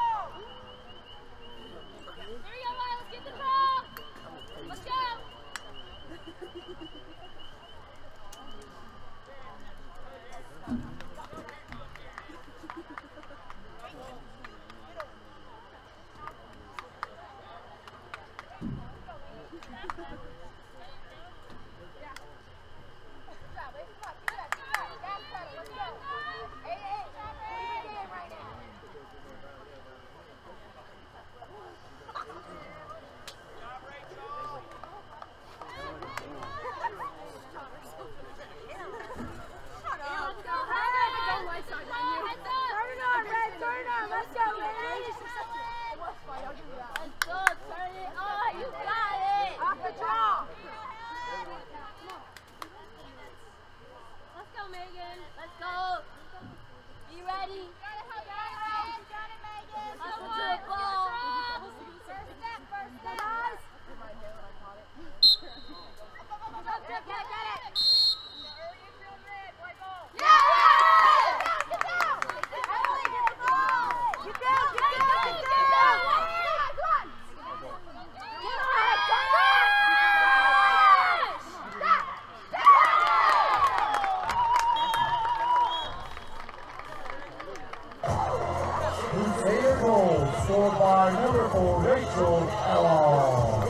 S1: Crusader goal scored by number four, Rachel Ella.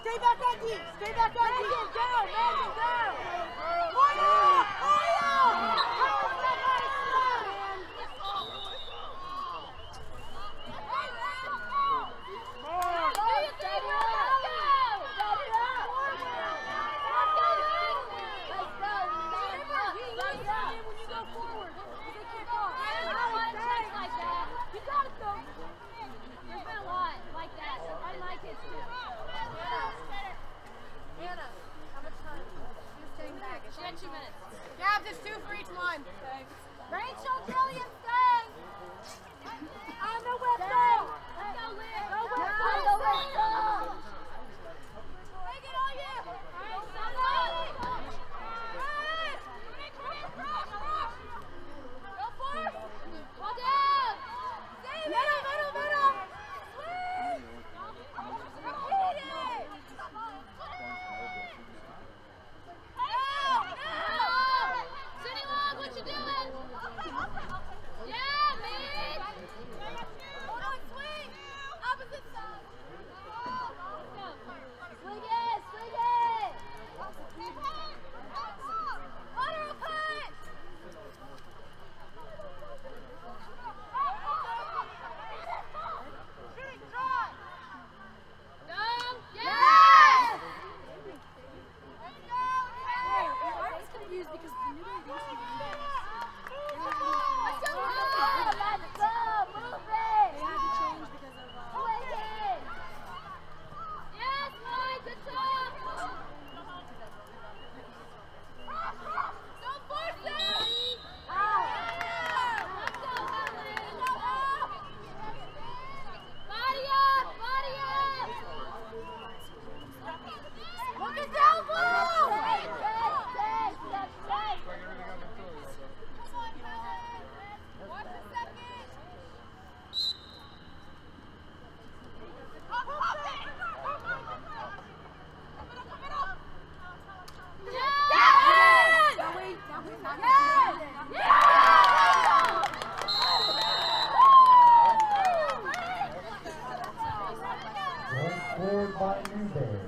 S5: Stay back on D. Stay back on D. Go, Megan, go. Oya! Oya! How's that nice stuff, man? More.
S6: Do you think we're allowed? Set it up. Let's go, Rick. Let's go. Set it up. Set it up. When you go forward, you can kick off. I don't want to check like that. You got it, though. There's been a lot like that. I like it, too.
S8: Anna, how much time? She was staying back.
S6: She had two minutes.
S8: Gabs, it's two for each one. Thanks.
S6: Rachel, Trillian, stay. On the whistle. Let's go, Liz. Go, whistle. On the whistle. Take it all you. Go, somebody. Go for it. Go down. Save it. Middle, middle, middle. Sweet. Repeat it. City Long, what you doing? Yeah, man! Hold on, swing! Opposite side! Swing it, swing it! Lateral cut! Go! Yes! Let's go!
S8: I was confused because the new one used to be
S6: Let's go! Let's go! Move it!
S8: They had to change because of uh,
S6: Swing it! Yes, Mike! Good job! Don't force it! Out! Let's go, Helen! Go up! Body up! Body up! Look it down, Blue! Take, take, take! Step, take! Watch the second! Yes!
S8: That way, that way, not
S6: Yes!
S1: One scored by Newberry.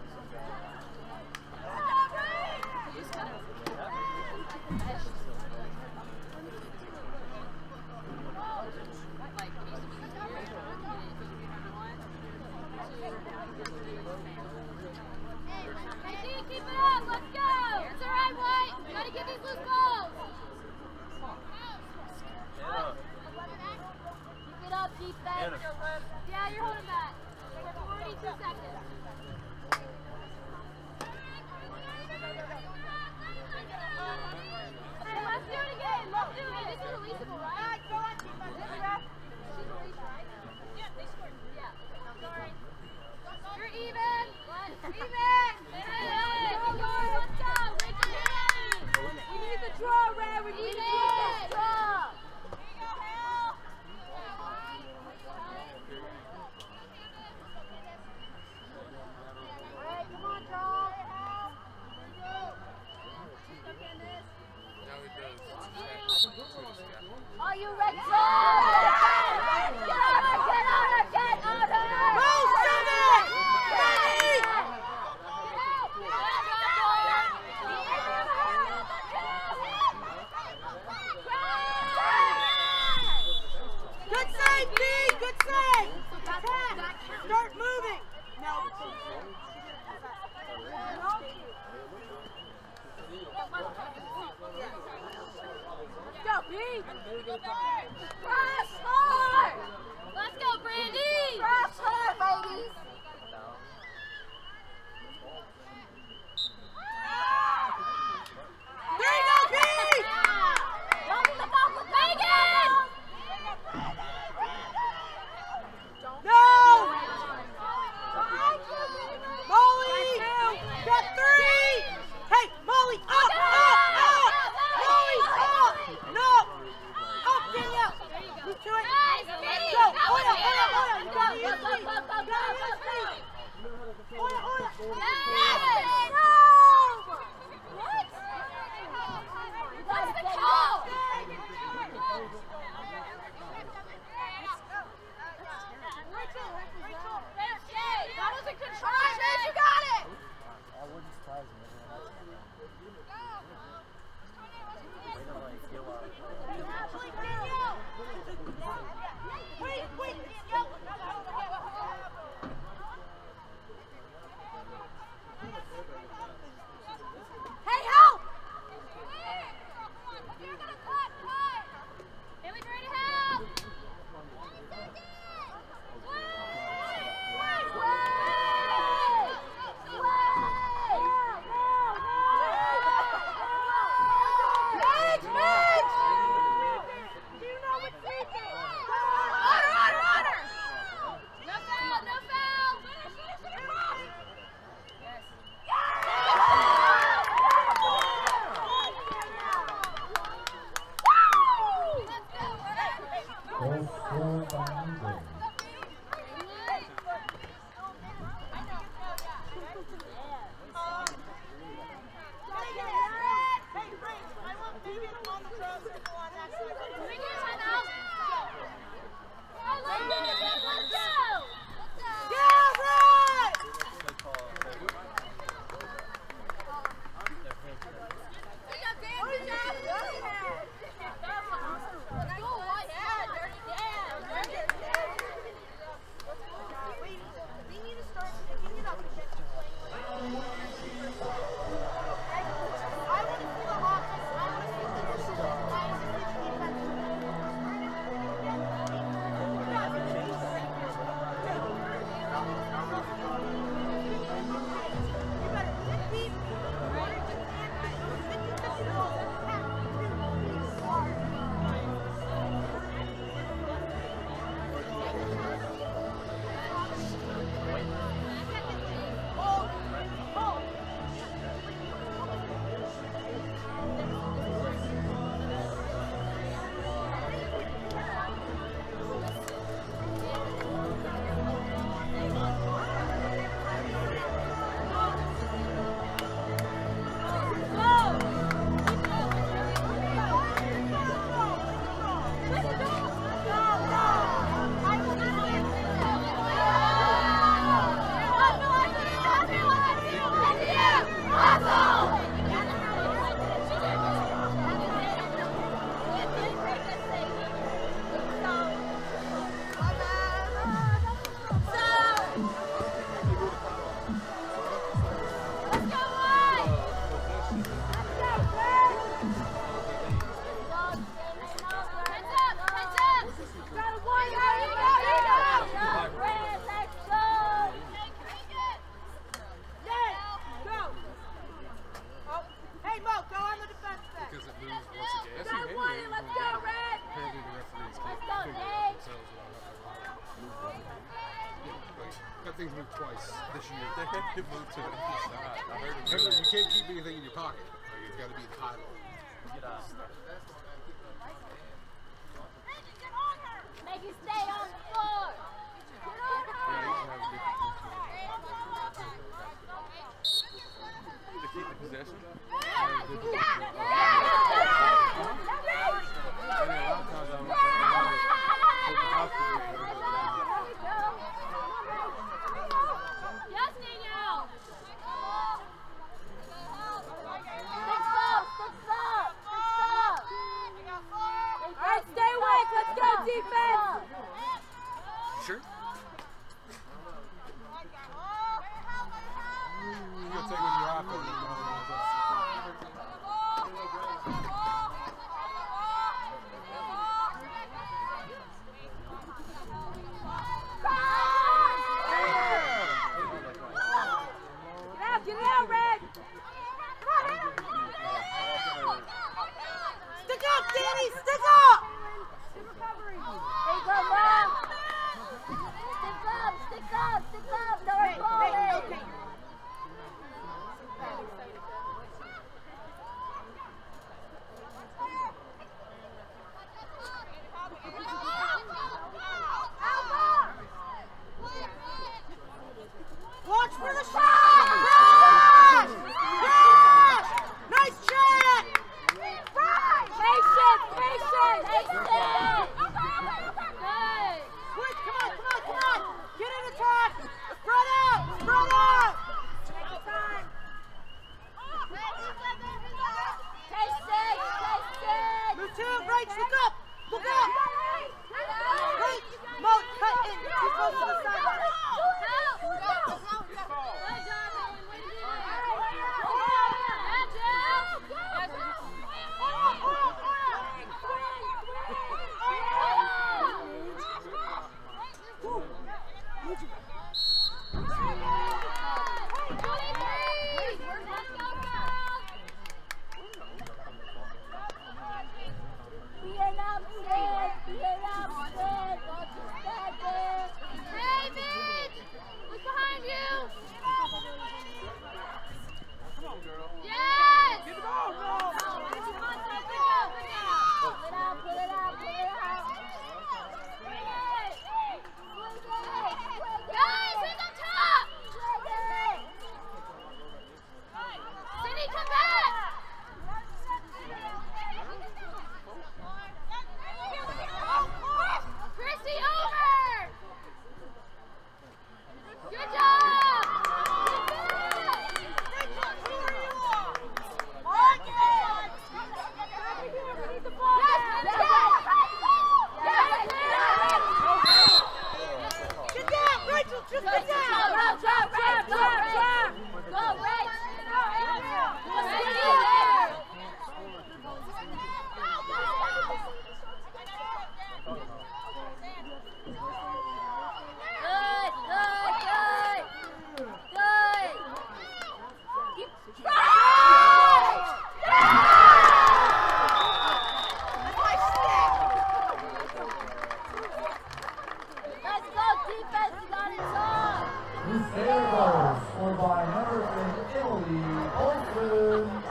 S6: Hey, Dean, keep it up. Let's go. It's all right, White. You gotta get these loose balls. Keep it up, defense. Yeah, you're holding back. forty-two seconds. Hey, let's do it again. Let's do it. This is releasable, right? Go on, defense. She's released, right? Yeah, they scored. Yeah. Sorry. You're even. Even. Hey, let's go. Richard,
S5: We need the draw, Ray. We need the
S6: even.
S5: draw.
S6: Here you go, Hal.
S5: All right, come on, Charles.
S6: Are you ready? Get on her, get on her, get on her!
S5: Go, seven! Ready! Good save, B! Good save! Attack! Start moving! No.
S6: Go, B! Press hard! Let's go, Brandy! Press hard, ladies!
S5: There you go, B!
S6: Megan!
S5: No! Molly! Got three! Hey, Molly, up, up, up! Molly, up! No! Up, Danielle! You to it?
S6: Nice, Kitty!
S5: Go!
S6: That was
S5: Oya,
S6: it!
S5: Oya, Oya! You got
S6: Go,
S5: it!
S6: go, go, go, go, go, go!
S5: Oya, Oya!
S6: Yes!
S5: No!
S6: What? What's the call? That was a control. You got
S9: everything's moved twice this year.
S2: They moved to the other side. I heard it.
S9: Remember, you can't keep anything in your pocket. Like, it's got to be the title.
S6: Make it stay on the floor.
S2: To keep the possession.
S6: Yes, Danielle. Six up, six up, six up. All right, stay awake. Let's go, defense.
S9: Sure. You're going to take with your iPhone.
S5: Get it out, Red! Stick up, Danny! Stick up!
S6: There you go, Mom. Stick up, stick up, stick up. Don't
S5: Hey,
S6: fall
S5: hey,
S6: in.
S5: okay. Watch for the shot! Rush! Rush! Nice check!
S6: Patient, patient. Patient. Good.
S5: Quick, come on, come on, come on! Get in attack! Spread out! Spread out! Take your time.
S6: Take six, take six.
S5: Move two, Rach, look up! Look up! Rach, Mo, cut in. Too close to the sideline.
S1: Crusaders scored by number ten, Emily Olsen.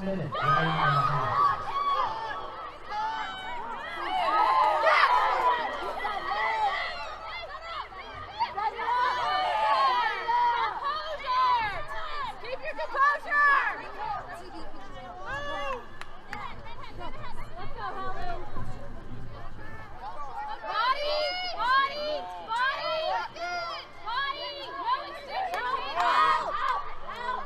S1: minutes remaining in the half.
S6: Keep your composure! Body! Body! Body! Body! No extension! Out! Out!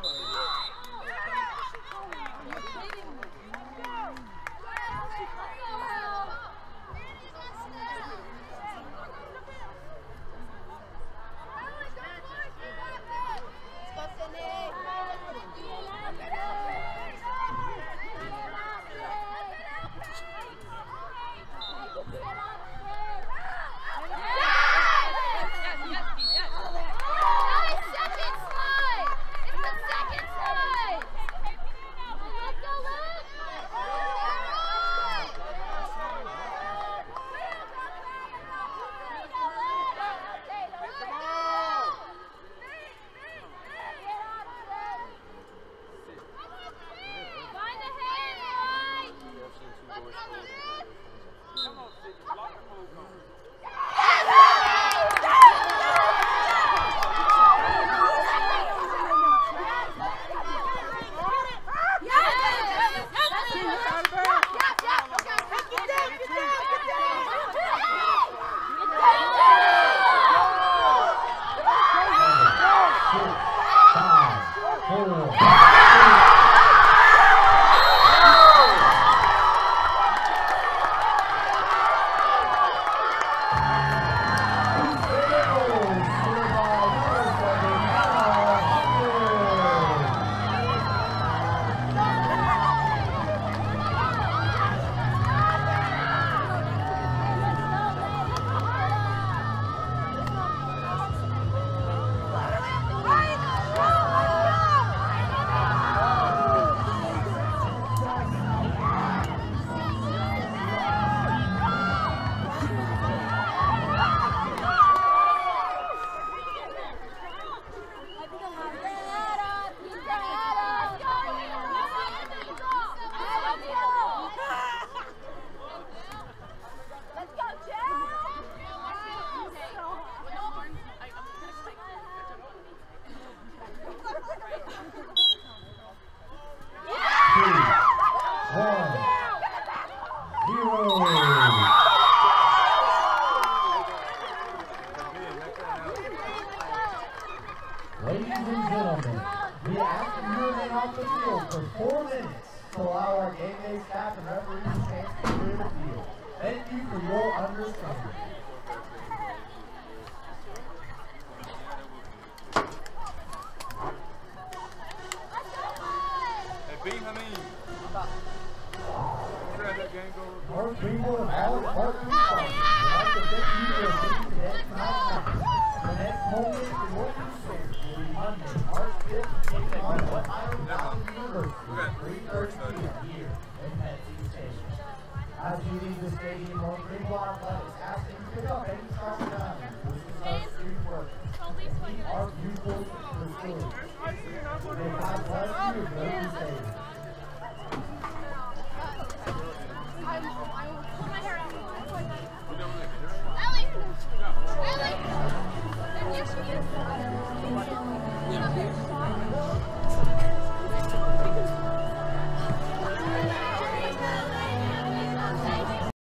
S1: Ladies and gentlemen, we ask you to remain off the field for four minutes to allow our game day staff and referees a chance to clear the field. Thank you for your understanding.
S9: Hey, B, how many?
S1: North Greenville and Alex Barton Park would like to thank you for attending today's tonight's match. The next home game for your Crusaders will be Monday, March fifth, taking on Ohio Valley University at three thirty p m here in Petsy Stadium. As you leave the stadium, North Greenville Athletics asks that you pick up any trash diamonds. This is our street workers. Keep our beautiful facilities. May God bless you.